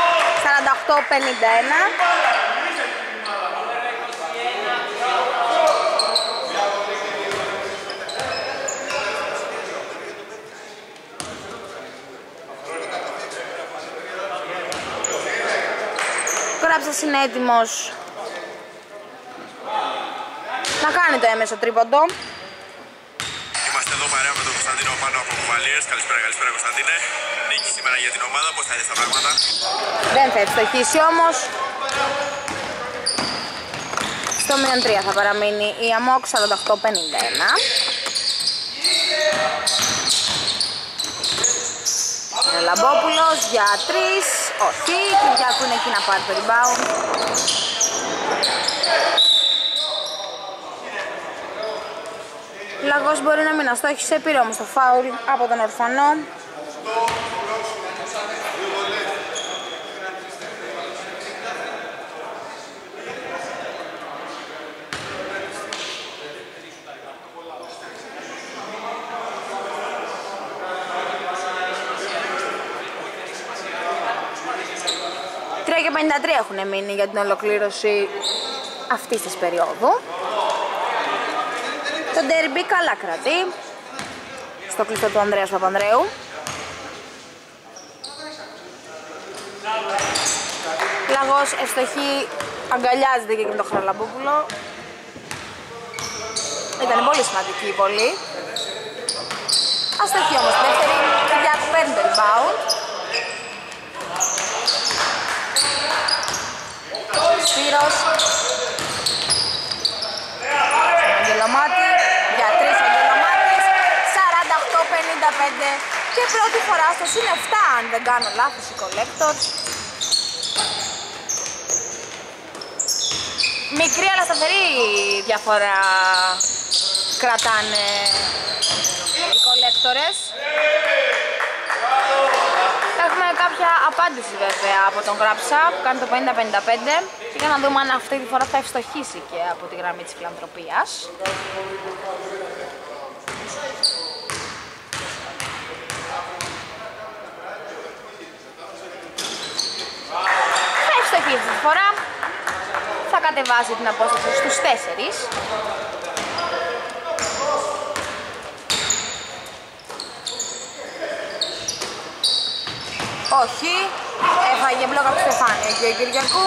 48-51. Γράψας είναι έτοιμος να κάνει το έμεσο τρίποντο. Είμαστε εδώ παρέα με τον Κωνσταντίνο πάνω από Κουβαλίες. Καλησπέρα, καλησπέρα Κωνσταντίνε. Νίκης. σήμερα για την ομάδα, πώς θα είναι στα πράγματα? Δεν θα ευστοχίσει όμως. Στο μείον 3 θα παραμείνει η ΑΜΟΚ, 48-51. Λαμπόπουλος για 3, όχι, Κυριάκου είναι εκεί να πάρει το rebound. Λαγός μπορεί να μην αστόχησε, πήρε όμως το φάουλ από τον Ορφανό. Και 53 έχουν μείνει για την ολοκλήρωση αυτής της περίοδου. Το ντέρμπι καλά κρατεί στο κλειστό του Ανδρέας Παπανδρέου. Λαγός ευστοχή, αγκαλιάζεται και με τον Χαραλαμπόπουλο. Ήταν πολύ σημαντική η βολή. Αστοχή όμως τη δεύτερη, Κυριάκου παίρνει το rebound. Σπύρος Αγγελομάτη για 3 ο Αγγελομάτης, 48-55 και πρώτη φορά στο συν 7 αν δεν κάνω λάθος οι Collectors. Μικρή αλλά σταθερή διαφορά κρατάνε οι Collectors. Έχουμε κάποια απάντηση βέβαια από τον Γράψα που κάνει το 50-55 και για να δούμε αν αυτή τη φορά θα ευστοχίσει και από τη γραμμή της φιλανθρωπίας. Θα ευστοχίσει αυτή τη φορά, θα κατεβάσει την απόσταση στους 4. Όχι, έφαγε μπλοκ από Στεφάνιο και ο Κυριακού.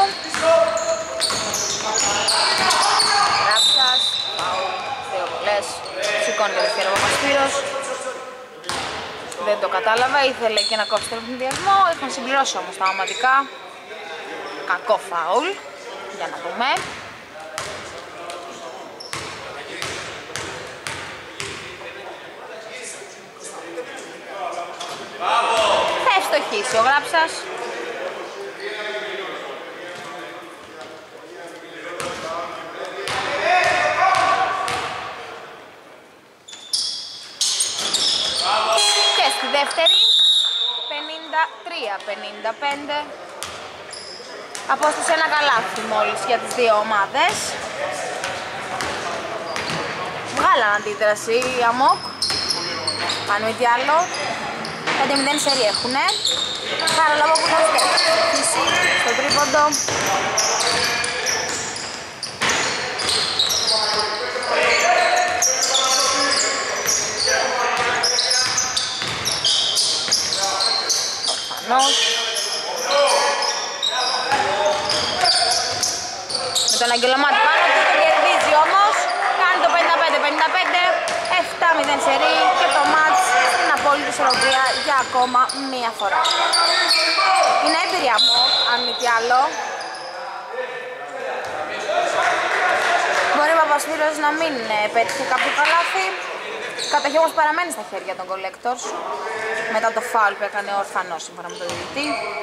Γράψας, πάω, 2 βολές, σηκώνει και δευτέρα από Πασπύρος. Δεν το κατάλαβα, ήθελε και να κόψει τον συνδυασμό, είχαν συμπληρώσει όμως τα οματικά. Κακό φάουλ, για να δούμε. Θα ευστοχίσει ο Γράψας. Και στη δεύτερη 53-55. Απόσταση ένα καλάθι μόλις για τις δύο ομάδες. Βγάλαν αντίδραση η ΑΜΟΚ. Αν μη τι άλλο. 5-0 σερί έχουνε. Χαραλαμπόπουλος και χτίσει στο τρίποντο. Ορφανός. Με τον Αγγελομάτη πάνω του, το κερδίζει όμως. Κάνει το 55-55. 7-0 σερί και το μάτς στην απόλυτη ισορροπία για ακόμα μία φορά. Είναι έμπειρη ΑΜΟΚ, αν μη τι άλλο. Μπορεί ο Παπασφύρος να μην πέτυχε κάποιο καλάθι. Κατοχή όμως παραμένει στα χέρια των Collectors μετά το φάουλ που έκανε ο Ορφανός σύμφωνα με τον διαιτητή.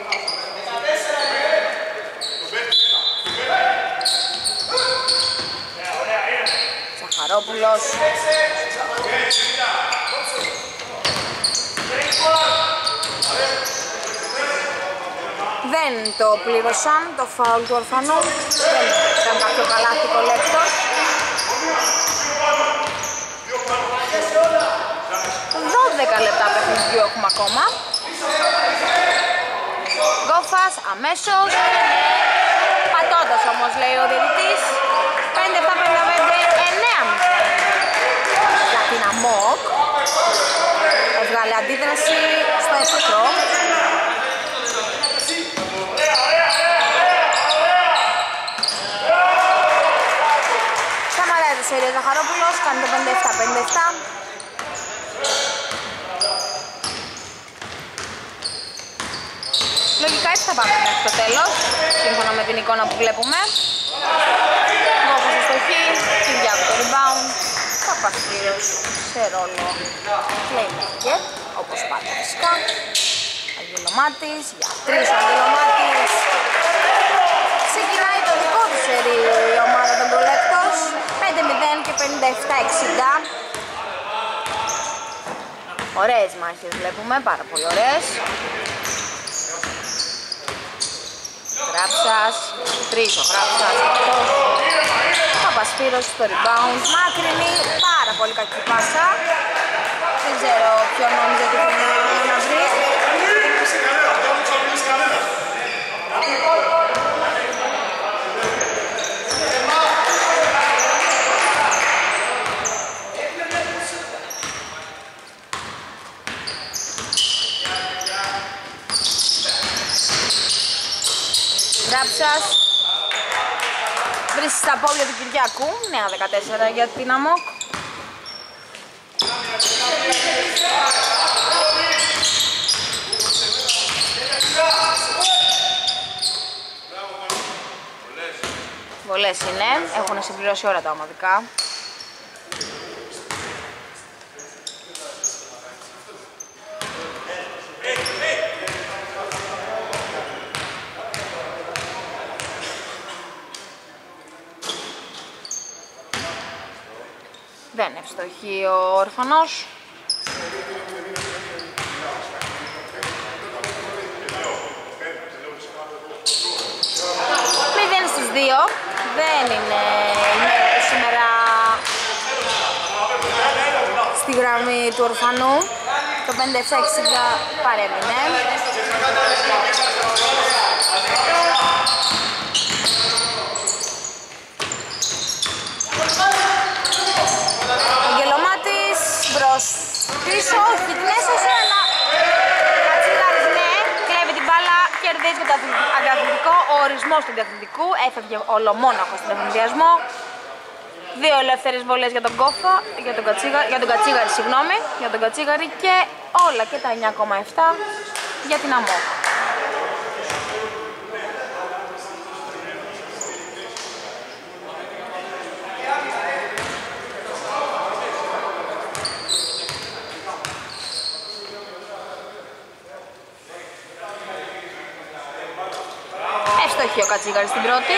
Ζαχαρόπουλος. Δεν το πλήρωσαν το φάουλ του Ορφανού. Δεν ήταν κάποιο καλάθι Collectors. 12 λεπτά παιχνιδιού έχουμε ακόμα. Γκόφας αμέσως. Πατώντας όμως λέει ο διαιτητής. 5-7-55, 9-0 για την ΑΜΟΚ. Έβγαλε αντίδραση στο εσωτερικό. Σταματάει τη σέρια Ζαχαρόπουλος, κάνει το 57-57. Λογικά έτσι θα πάμε μέχρι το τέλος, σύμφωνα με την εικόνα που βλέπουμε. Γκόφος στο στοχή, Κυριάκου το rebound, Παπασπύρος σε ρόλο playmaker, όπως πάντα φυσικά. Αγγελομάτης, για 3 ο Αγγελομάτης. Ξεκινάει το δικό του σερί η ομάδα των Collectors, 5-0 και 57-60. Ωραίες μάχες βλέπουμε, πάρα πολύ ωραίες. Γράψας, 3 ο Γράψας, αυτός. Παπασπύρος στο rebound, μάκρυνη, πάρα πολύ κακή πάσα. Δεν ξέρω ποιο νόμιζε ότι θέλει να βρει. Γράψας βρίσκει στα πόδια του Κυριάκου, νέα 14 για την ΑΜΟΚ. Βολές είναι, έχουν συμπληρώσει όλα τα ομαδικά. Δεν ευστοχεί ο όρφανος. Μηδέν στις 2. Δεν είναι η μέρα του σήμερα στη γραμμή του ορφανού. Το 57-60 παρέμεινε. Αγγελομάτης μπρος πίσω, όχι την έσωσε, αλλά Κατσίγαρης ναι, κλέβει την μπάλα, κερδίζει με το αντιαθλητικό. Ο ορισμός του αντιαθλητικού έφευγε ολομόναχος στον ευνηδιασμό. 2 ελεύθερες βολές για τον Κόφα, για τον Κατσίγαρη, συγγνώμη, για τον Κατσίγαρη και όλα και τα 9,7 για την ΑΜΟΚ. Εύστοχη ο Κατσίγαρης στην πρώτη.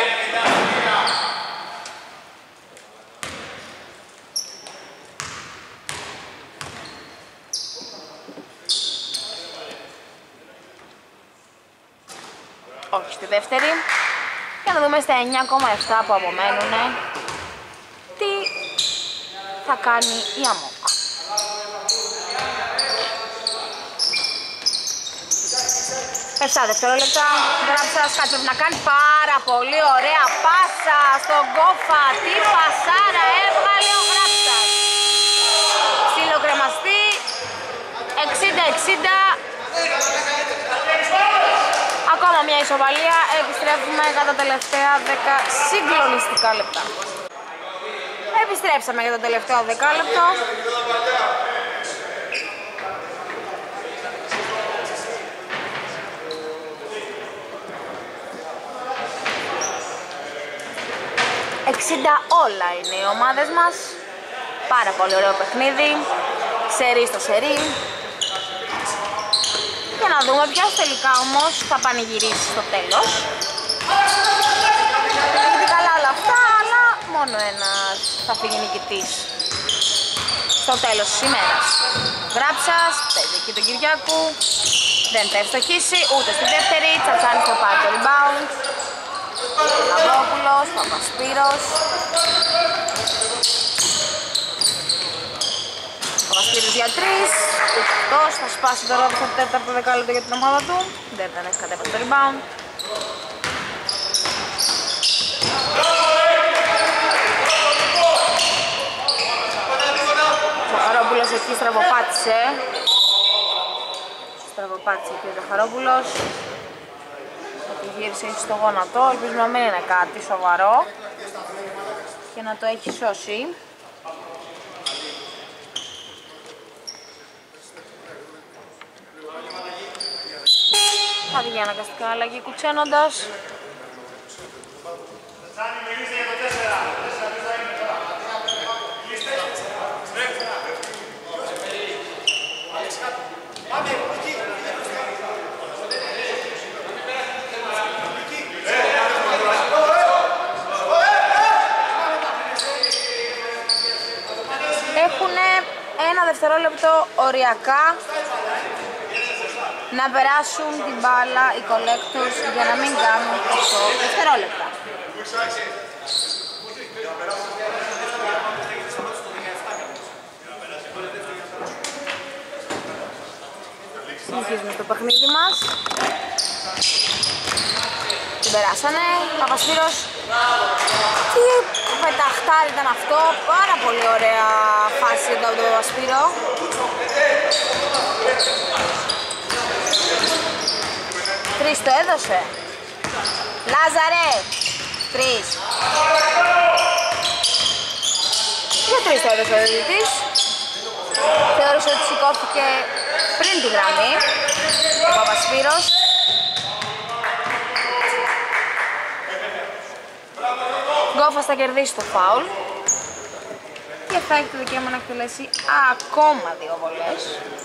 Όχι στη δεύτερη. Για να δούμε στα 9,7 που απομένουν τι θα κάνει η ΑΜΟΚ. 7 δευτερόλεπτα. Γράψας κάτι πρέπει να κάνει πάρα πολύ ωραία πάσα στον Κόφα. Τι πασάρα έβαλε ο Γράψας. Ψιλοκρεμαστή. 60-60. Ακόμα μια ισοβαλία. Επιστρέφουμε κατά τα τελευταία 10 συγκλονιστικά λεπτά. Επιστρέψαμε για το τελευταίο δεκάλεπτο. Όλα είναι οι ομάδες μας. Πάρα πολύ ωραίο παιχνίδι. Σερί στο σερί. Για να δούμε ποιος τελικά όμως θα πανηγυρίσει στο τέλος. Είναι καλά όλα αυτά, αλλά μόνο ένας θα φύγει νικητής στο τέλος της ημέρας. Γράψας, παίζει εκεί τον Κυριάκου. Δεν θα ευστοχίσει ούτε στη δεύτερη. Τσατσάνης θα πάρει το rebound. Λαμπόπουλος, Παπασπύρος. Παπασπύρος για 3. Αυτός θα σπάσει τώρα το τέταρτο δεκάλεπτο για την ομάδα του. Δεν έχει κατέβαση το rebound. Ο Χαρόπουλος εκεί στραβοπάτησε. Στραβοπάτησε εκεί ο Ζαχαρόπουλος. Ότι γύρισε στο γόνατο, ελπίζουμε να μην είναι κάτι σοβαρό και να το έχει σώσει. θα βγει αναγκαστικά αλλαγή κουτσένοντας. Έχουνε ένα δευτερόλεπτο οριακά να περάσουν την μπάλα οι collectors για να μην κάνουν 8 δευτερόλεπτα. Συνεχίζουμε στο παιχνίδι μας. Την περάσανε, Παπασφύρος. Τι πεταχτάρι ήταν αυτό, πάρα πολύ ωραία φάση για τον Παπασφύρο. Τρεις το έδωσε. Λάζαρε, τρεις. Για τρεις το έδωσε ο διαιτητής. Θεώρησε ότι σηκώθηκε πριν τη γραμμή ο Παπασφύρος. Γκόφας θα κερδίσει το φάουλ και θα έχει το δικαίωμα να εκτελέσει ακόμα 2 βολές.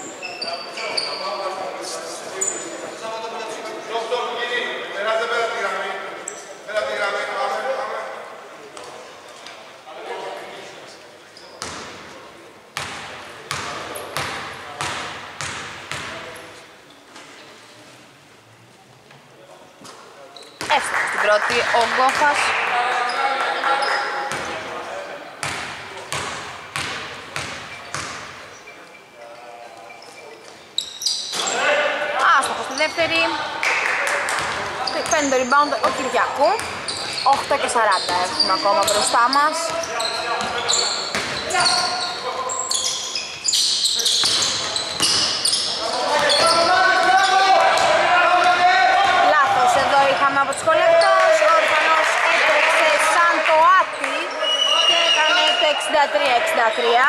Έφτασε στην πρώτη ο Γκόφας. Άστοχος στη δεύτερη. Παίρνει το rebound ο Κυριάκου. 8 και 40 έχουμε ακόμα μπροστά μας. Λάθος εδώ είχαμε από τους collectors. Ο Ορφανός έτρεξε σαν το άτι και έκανε το 63-63.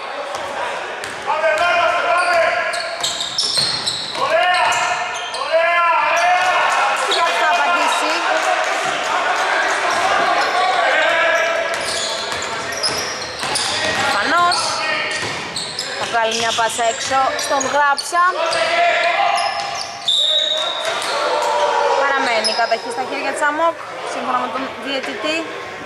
Βγάλει μια πάσα έξω στον Γράψα. Παραμένει η κατοχή στα χέρια της ΑΜΟΚ, σύμφωνα με τον διαιτητή.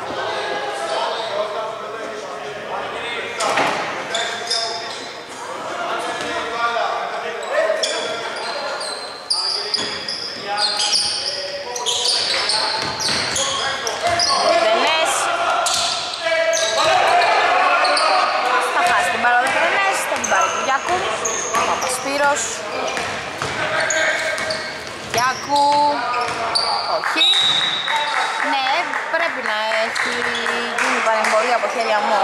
Παπασφύρος. Γιάκου. Όχι. Ναι, πρέπει να έχει γίνει παρεμβολή από χέρια μου.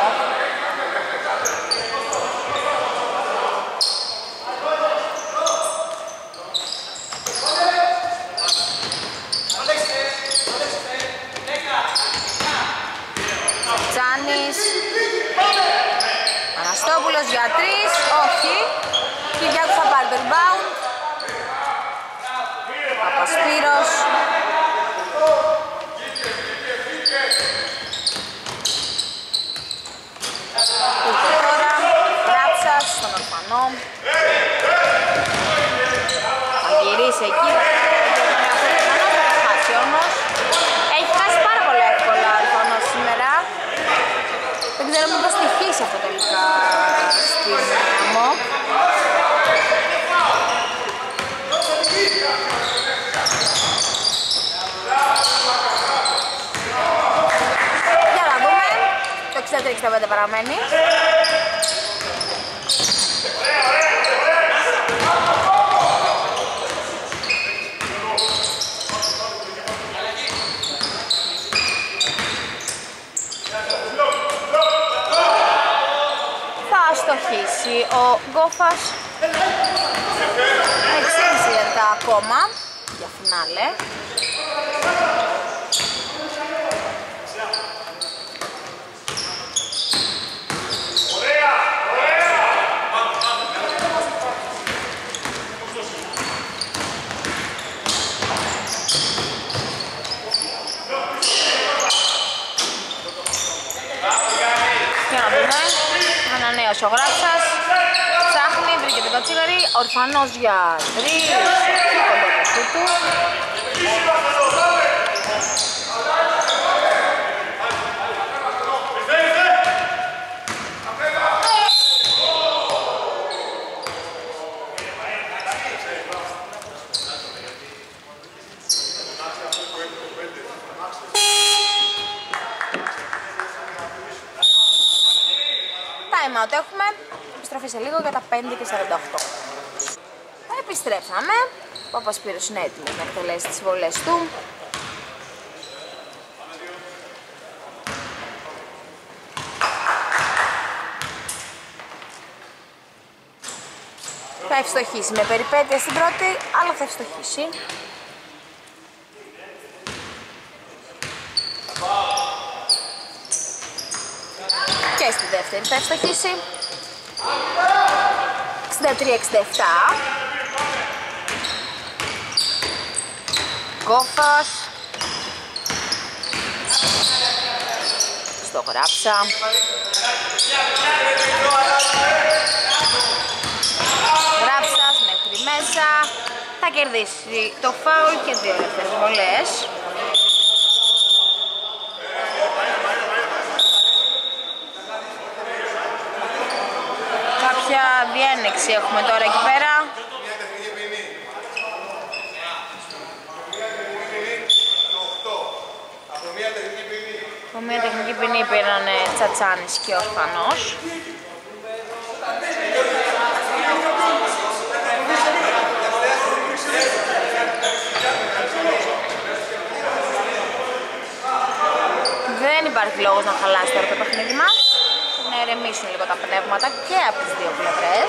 Τσάνης. Αναστόπουλος για 3, όχι. Κυριάκου θα πάρει το rebound. Παπασφύρος. Και τώρα Γράψας στον Ορφανό. Θα γυρίσει εκεί. Θα χάσει όμως. Έχει χάσει πάρα πολύ εύκολα ο Ορφανός σήμερα. Δεν ξέρω μήπως στοιχήσει αυτό τελικά στην ΑΜΟΚ. Για να δούμε, το 64-65 παραμένει. Θα στοχίσει ο Γκόφας. 6,5 λεπτά ακόμα για φινάλε. νέος ο Γράψας. Ψάχνει, βρήκε το Τσίγαρη. Ορφανός για 3. Πιο κοντό το σούτ του. Time out έχουμε, επιστροφή σε λίγο για τα 5:48. Επιστρέψαμε, ο Παπασπύρος είναι έτοιμος να εκτελέσει τις βολές του. Θα ευστοχίσει με περιπέτεια στην πρώτη, αλλά θα ευστοχίσει. Και στη δεύτερη θα ευστοχίσει. 63-67. Γκόφας. Στο Γράψα. Γράψας μέχρι μέσα. Θα κερδίσει το φάουλ και 2 ελεύθερες βολές. Κάποια διένεξη έχουμε τώρα εκεί πέρα. Από μια τεχνική ποινή πήραν Τσατσάνης και Ορφανός. Δεν υπάρχει λόγος να χαλάσει τώρα το παιχνίδι μας. Να ηρεμήσουν λίγο τα πνεύματα και από τις δύο πλευρές.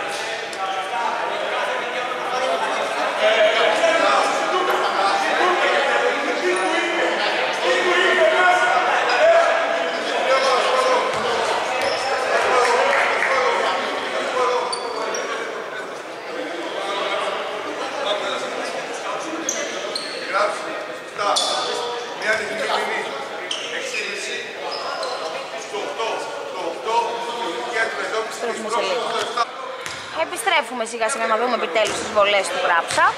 Επιστρέφουμε σιγά σιγά να δούμε επιτέλους τις βολές του Γράψα.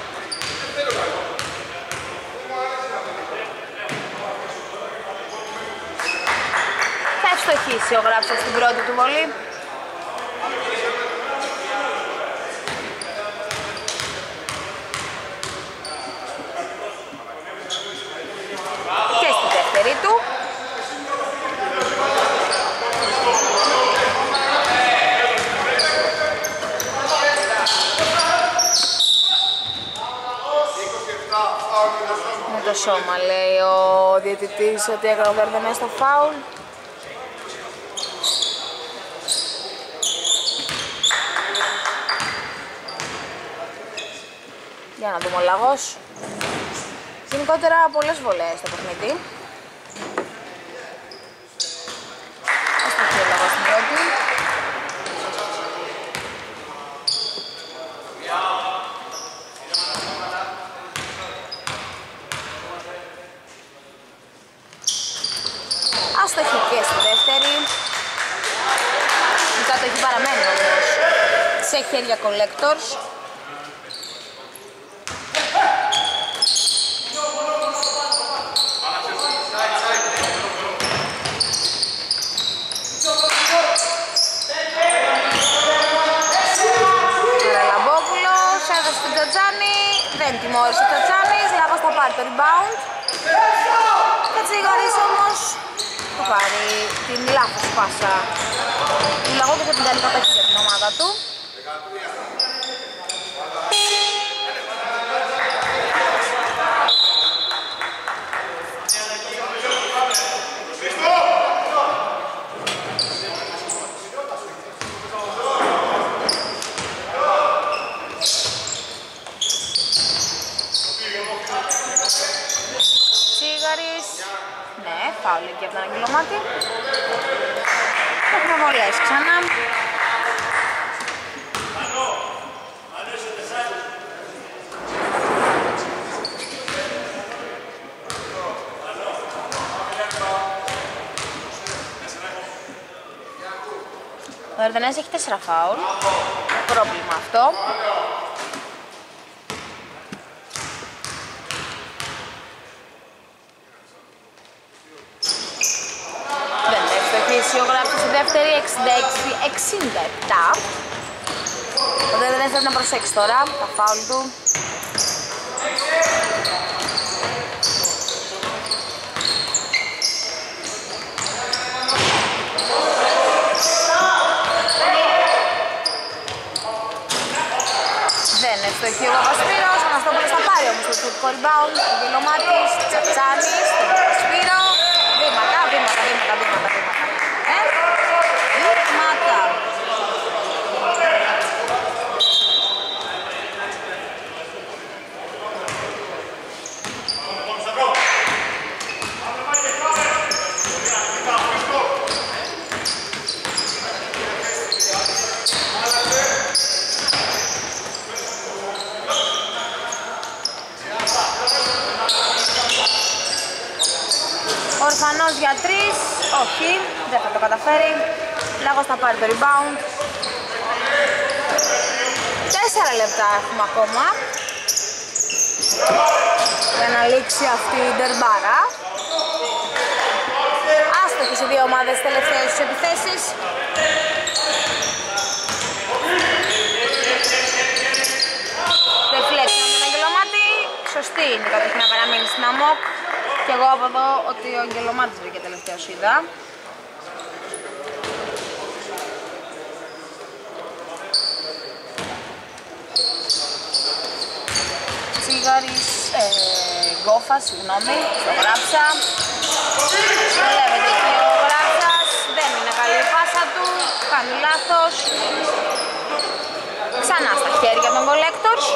Θα ευστοχίσει ο Γράψας στην πρώτη του βολή. Και στη δεύτερη του. Με το σώμα λέει ο διαιτητής ότι έκανε βέρδε στο φάουλ. Για να δούμε ο Λαγός. Γενικότερα πολλές βολές στο παιχνίδι. Αστοχή ο Λαγός στην πρώτη. Αστοχή και στη δεύτερη. Η κατοχή παραμένει όμως σε χέρια Collectors. Καραλαμπόπουλος έδωσε τον Τζατζάνη, δεν τιμώρησε ο Τζατζάνης, Λάβας θα πάρει το rebound. Κατσίγαρης όμως θα πάρει την λάθος πάσα του Λαγό και θα την κάνει κατοχή για την ομάδα του. Τσίγαρης, ναι, φάουλ και από τον Αγγελομάτη. Έχουμε βολές ξανά. Ο Ερδενές έχει 4 φάουλ. Πρόβλημα αυτό. Δεν είναι ευστοχή ο Γράψης στη δεύτερη, 66-67. Ο Ερδενές πρέπει να προσέξει τώρα τα φάουλ του. Δεν είναι ευστοχή ο Παπασπύρος, ο Αναστόπουλος θα πάρει όμως το θετικό rebound, ο Γελομάτης, Τσατσάνης, τον Παπασπύρο, βήματα. Ορφανός για 3, όχι, δεν θα το καταφέρει. Λάγος θα πάρει το rebound. 4 λεπτά έχουμε ακόμα για να λήξει αυτή η ντερμπάρα. Άστοχες οι δύο ομάδες τελευταίες τις επιθέσεις. Reflection με τον Αγγελομάτη. Σωστή είναι η κατοχή να παραμείνει στην ΑΜΟΚ. Και εγώ από εδώ ότι ο Αγγελομάτης βρήκε τελευταίο είδα. Τσίγαρης, Γκόφας, συγγνώμη, το Γράψα. Βλέπετε εκεί ο Γράψας, δεν είναι καλή η πάσα του, κάνει λάθος. Ξανά στα χέρια των Collectors.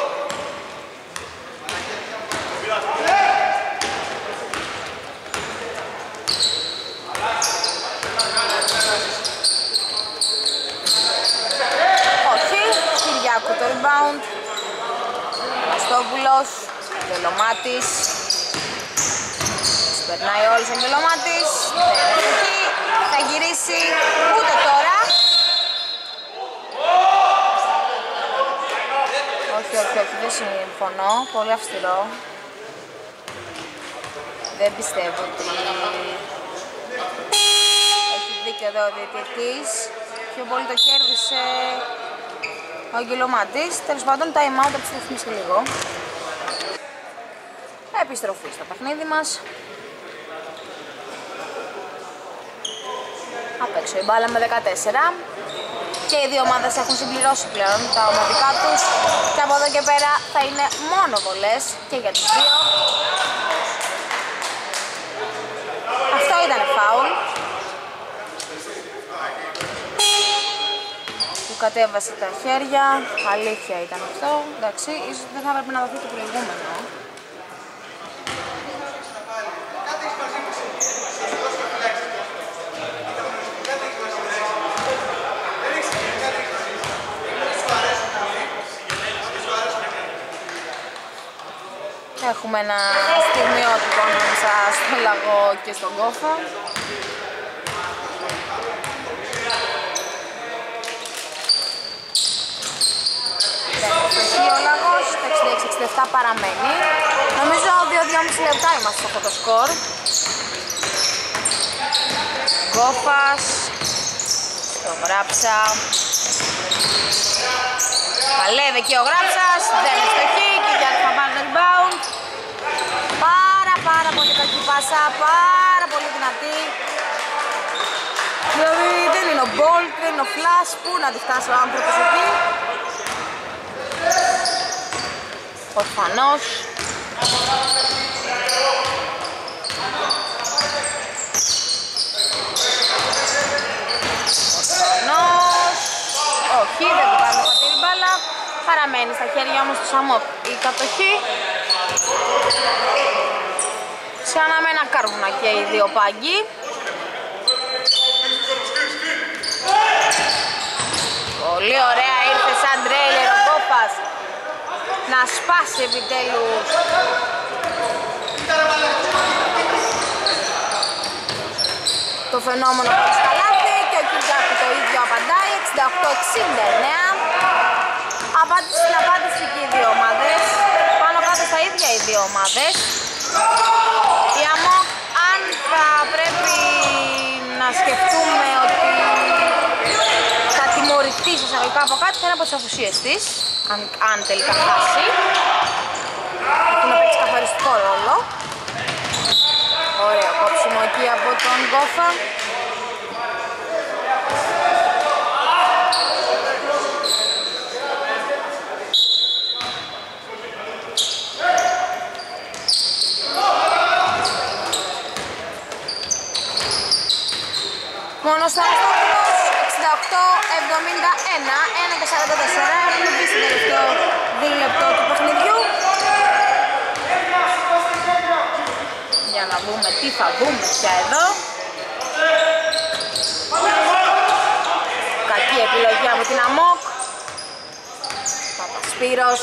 Όχι, Κυριάκου το rebound. Μαστόπουλος, Γελομάτης. Περνάει όλος ο Γελομάτης. Θα γυρίσει ούτε τώρα. Όχι, δεν συμφωνώ. Πολύ αυστηρό. Δεν πιστεύω ότι έχει δίκιο εδώ ο διαιτητής. Πιο πολύ το κέρδισε ο Αγγελομάτης. Τέλος πάντων, time out, επιστρέφουμε σε λίγο. Επιστροφή στο παιχνίδι μας. Απ' έξω η μπάλα με 14. Και οι δύο ομάδες έχουν συμπληρώσει πλέον τα ομαδικά τους. Και από εδώ και πέρα θα είναι μόνο βολές και για τις δύο. Αυτό ήταν φάουλ. Του κατέβασε τα χέρια. Αλήθεια ήταν αυτό. Εντάξει, ίσως δεν θα έπρεπε να δοθεί το προηγούμενο. Έχουμε ένα στιγμιότυπο ανάμεσα στο Λαγό και στον Κόφα. Ο Λαγός, το 66-67 παραμένει. Νομίζω 2-2,5 λεπτά είμαστε από το σκορ. Κόφας, το Γράψα. Παλεύει και ο Γράψας, δεν είναι στοχή και για θα πάρει το rebound. Πάρα πολύ κακή πάσα, πάρα πολύ δυνατή. Δηλαδή δεν είναι ο Bolt, δεν είναι ο Flash, πού να τη φτάσει ο άνθρωπος εκεί. Ορφανός. Όχι, δεν του κάνει πατήρι μπάλα. Παραμένει στα χέρια όμως του Σαμόπ η κατοχή. Σαν με ένα κάρβουνα και οι δύο πάγκοι. Πολύ ωραία ήρθε σαν τρέιλερ ο Κόφας να σπάσει επιτέλους το φαινόμενο του Σκαλάθη και ο ο Κυριάκου το ίδιο απαντάει, 68-69. Απάντηση στην απάντηση και οι δύο ομάδες. Πάνω κάτω στα ίδια οι δύο ομάδες. Η ΑΜΟΚ, αν θα πρέπει να σκεφτούμε ότι θα τιμωρηθεί σε εισαγωγικά από κάτι, θα είναι από τις απουσίες της, αν τελικά χάσει. Έχει να παίξει καθαριστικό ρόλο. Ωραίο κόψιμο εκεί από τον Γκόφα. Μόνος Αναστόπουλος, 68-71, 1-44, έχουμε μπει στο τελευταίο δίλεπτο του παιχνιδιού. Για να δούμε τι θα δούμε πια εδώ. Κακή επιλογή από την ΑΜΟΚ. Παπασπύρος.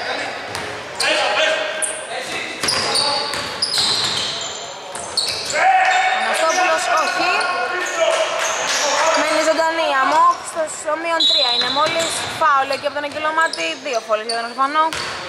Αναστόπουλος, όχι. Μένει ζωντανή η ΑΜΟΚ στο σημείο 3. Είναι μόλις φάουλ εκεί από τον Αγγελομάτη. 2 φόλες για τον Ορφανό.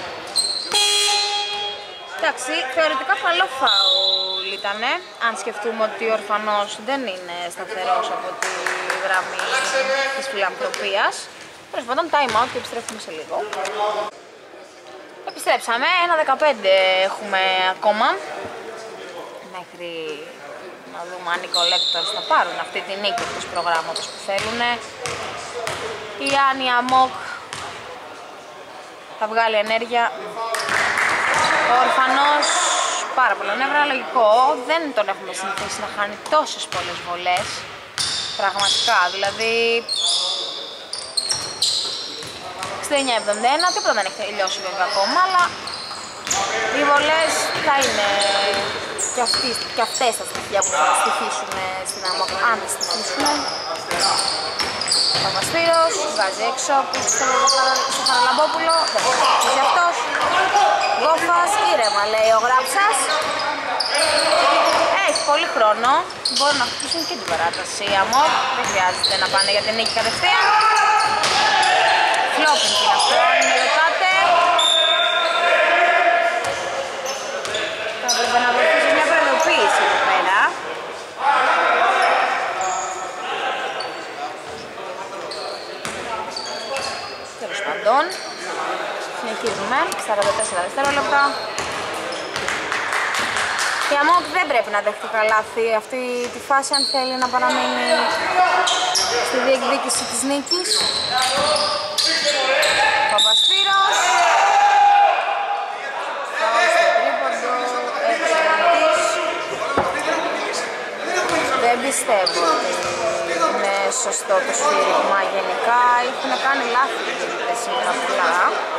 Εντάξει, θεωρητικά καλό φάουλ ήτανε, αν σκεφτούμε ότι ο Ορφανός δεν είναι σταθερός από τη γραμμή της φιλανθρωπίας. Τέλος πάντων, time out και επιστρέφουμε σε λίγο. Επιστρέψαμε, 1-15 έχουμε ακόμα. Μέχρι να δούμε αν οι collectors θα πάρουν αυτή τη νίκη του προγράμματος που θέλουν. Ή αν η ΑΜΟΚ θα βγάλει ενέργεια. Ο Ορφανός, πάρα πολλά νεύρα, λογικό, δεν τον έχουμε συνηθίσει να χάνει τόσες πολλές βολές. Πραγματικά, δηλαδή 69-71, τίποτα δεν έχει τελειώσει βέβαια ακόμα, αλλά οι βολές θα είναι και αυτές τα στοιχεία που θα στοιχήσουν στην ΑΜΟΚ, αν δεν στοιχήσουν. Παπασπύρος, βγάζει έξω στο Χαραλαμπόπουλο, δεν θα στοιχήσει αυτός. Γκόφας, ήρεμα λέει ο Γράψας. Έχει πολύ χρόνο, μπορούν να χτίσουν και την παράταση η ΑΜΟΚ, δεν χρειάζεται να πάνε για την νίκη κατευθείαν. Φλόπινγκ είναι αυτό, αν με ρωτάτε. Θα έπρεπε να βοηθήσει μια προειδοποίηση εδώ πέρα. Τέλος πάντων, συνεχίζουμε, 44 δευτερόλεπτα. Η ΑΜΟΚ δεν πρέπει να δέχεται καλάθι αυτή τη φάση αν θέλει να παραμείνει στη διεκδίκηση της νίκης. Παπασπύρος. Πάω στο τρίποντο, εξαιρετής. Δεν πιστεύω ότι είναι σωστό το σφύριγμα γενικά. Έχουν κάνει λάθη σήμερα πολλά.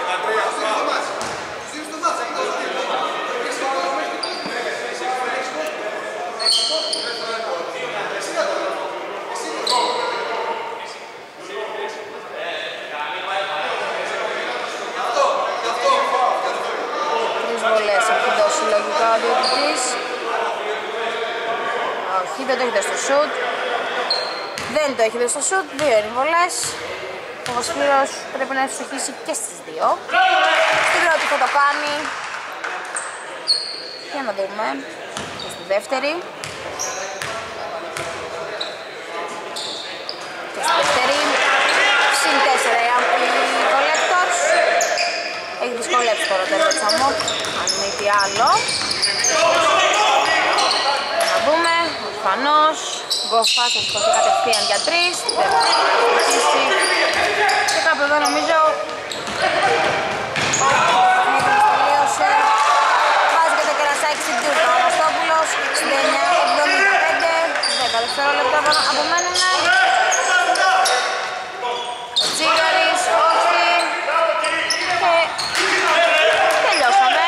Έχει δώσει λογικά ο διαιτητής. Όχι, δεν το έχει δώσει στο σουτ. Δεν το έχει δώσει στο σουτ, 2 είναι οι βολές. Ο Βασίλειος πρέπει να ευστοχίσει και στις 2. Στην πρώτη θα το κάνει. Για να δούμε. Και στη δεύτερη. Και στη δεύτερη. Συν 4 οι collectors. Έχει δυσκολεύσει τώρα το έργο της ΑΜΟΚ, αν μη τι άλλο. Να δούμε, ο Ορφανός, Γκόφας θα σηκωθεί κατευθείαν για 3, δεν θα στοιχήσει. Και κάπου εδώ νομίζω τελείωσε. Βάζει και το κερασάκι στην τούρτα ο Αναστόπουλος, 69-75, 10 δευτερόλεπτα απομένουν. Ο Τσίγαρης, όχι. Τελειώσαμε.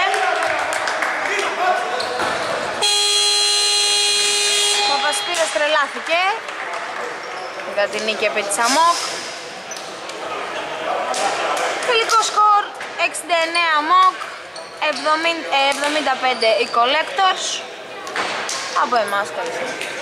Ο Παπασπύρος τρελάθηκε για την νίκη επί της ΑΜΟΚ. Τελικό σκορ 69 ΑΜΟΚ, 75 οι collectors. Από εμάς καλή.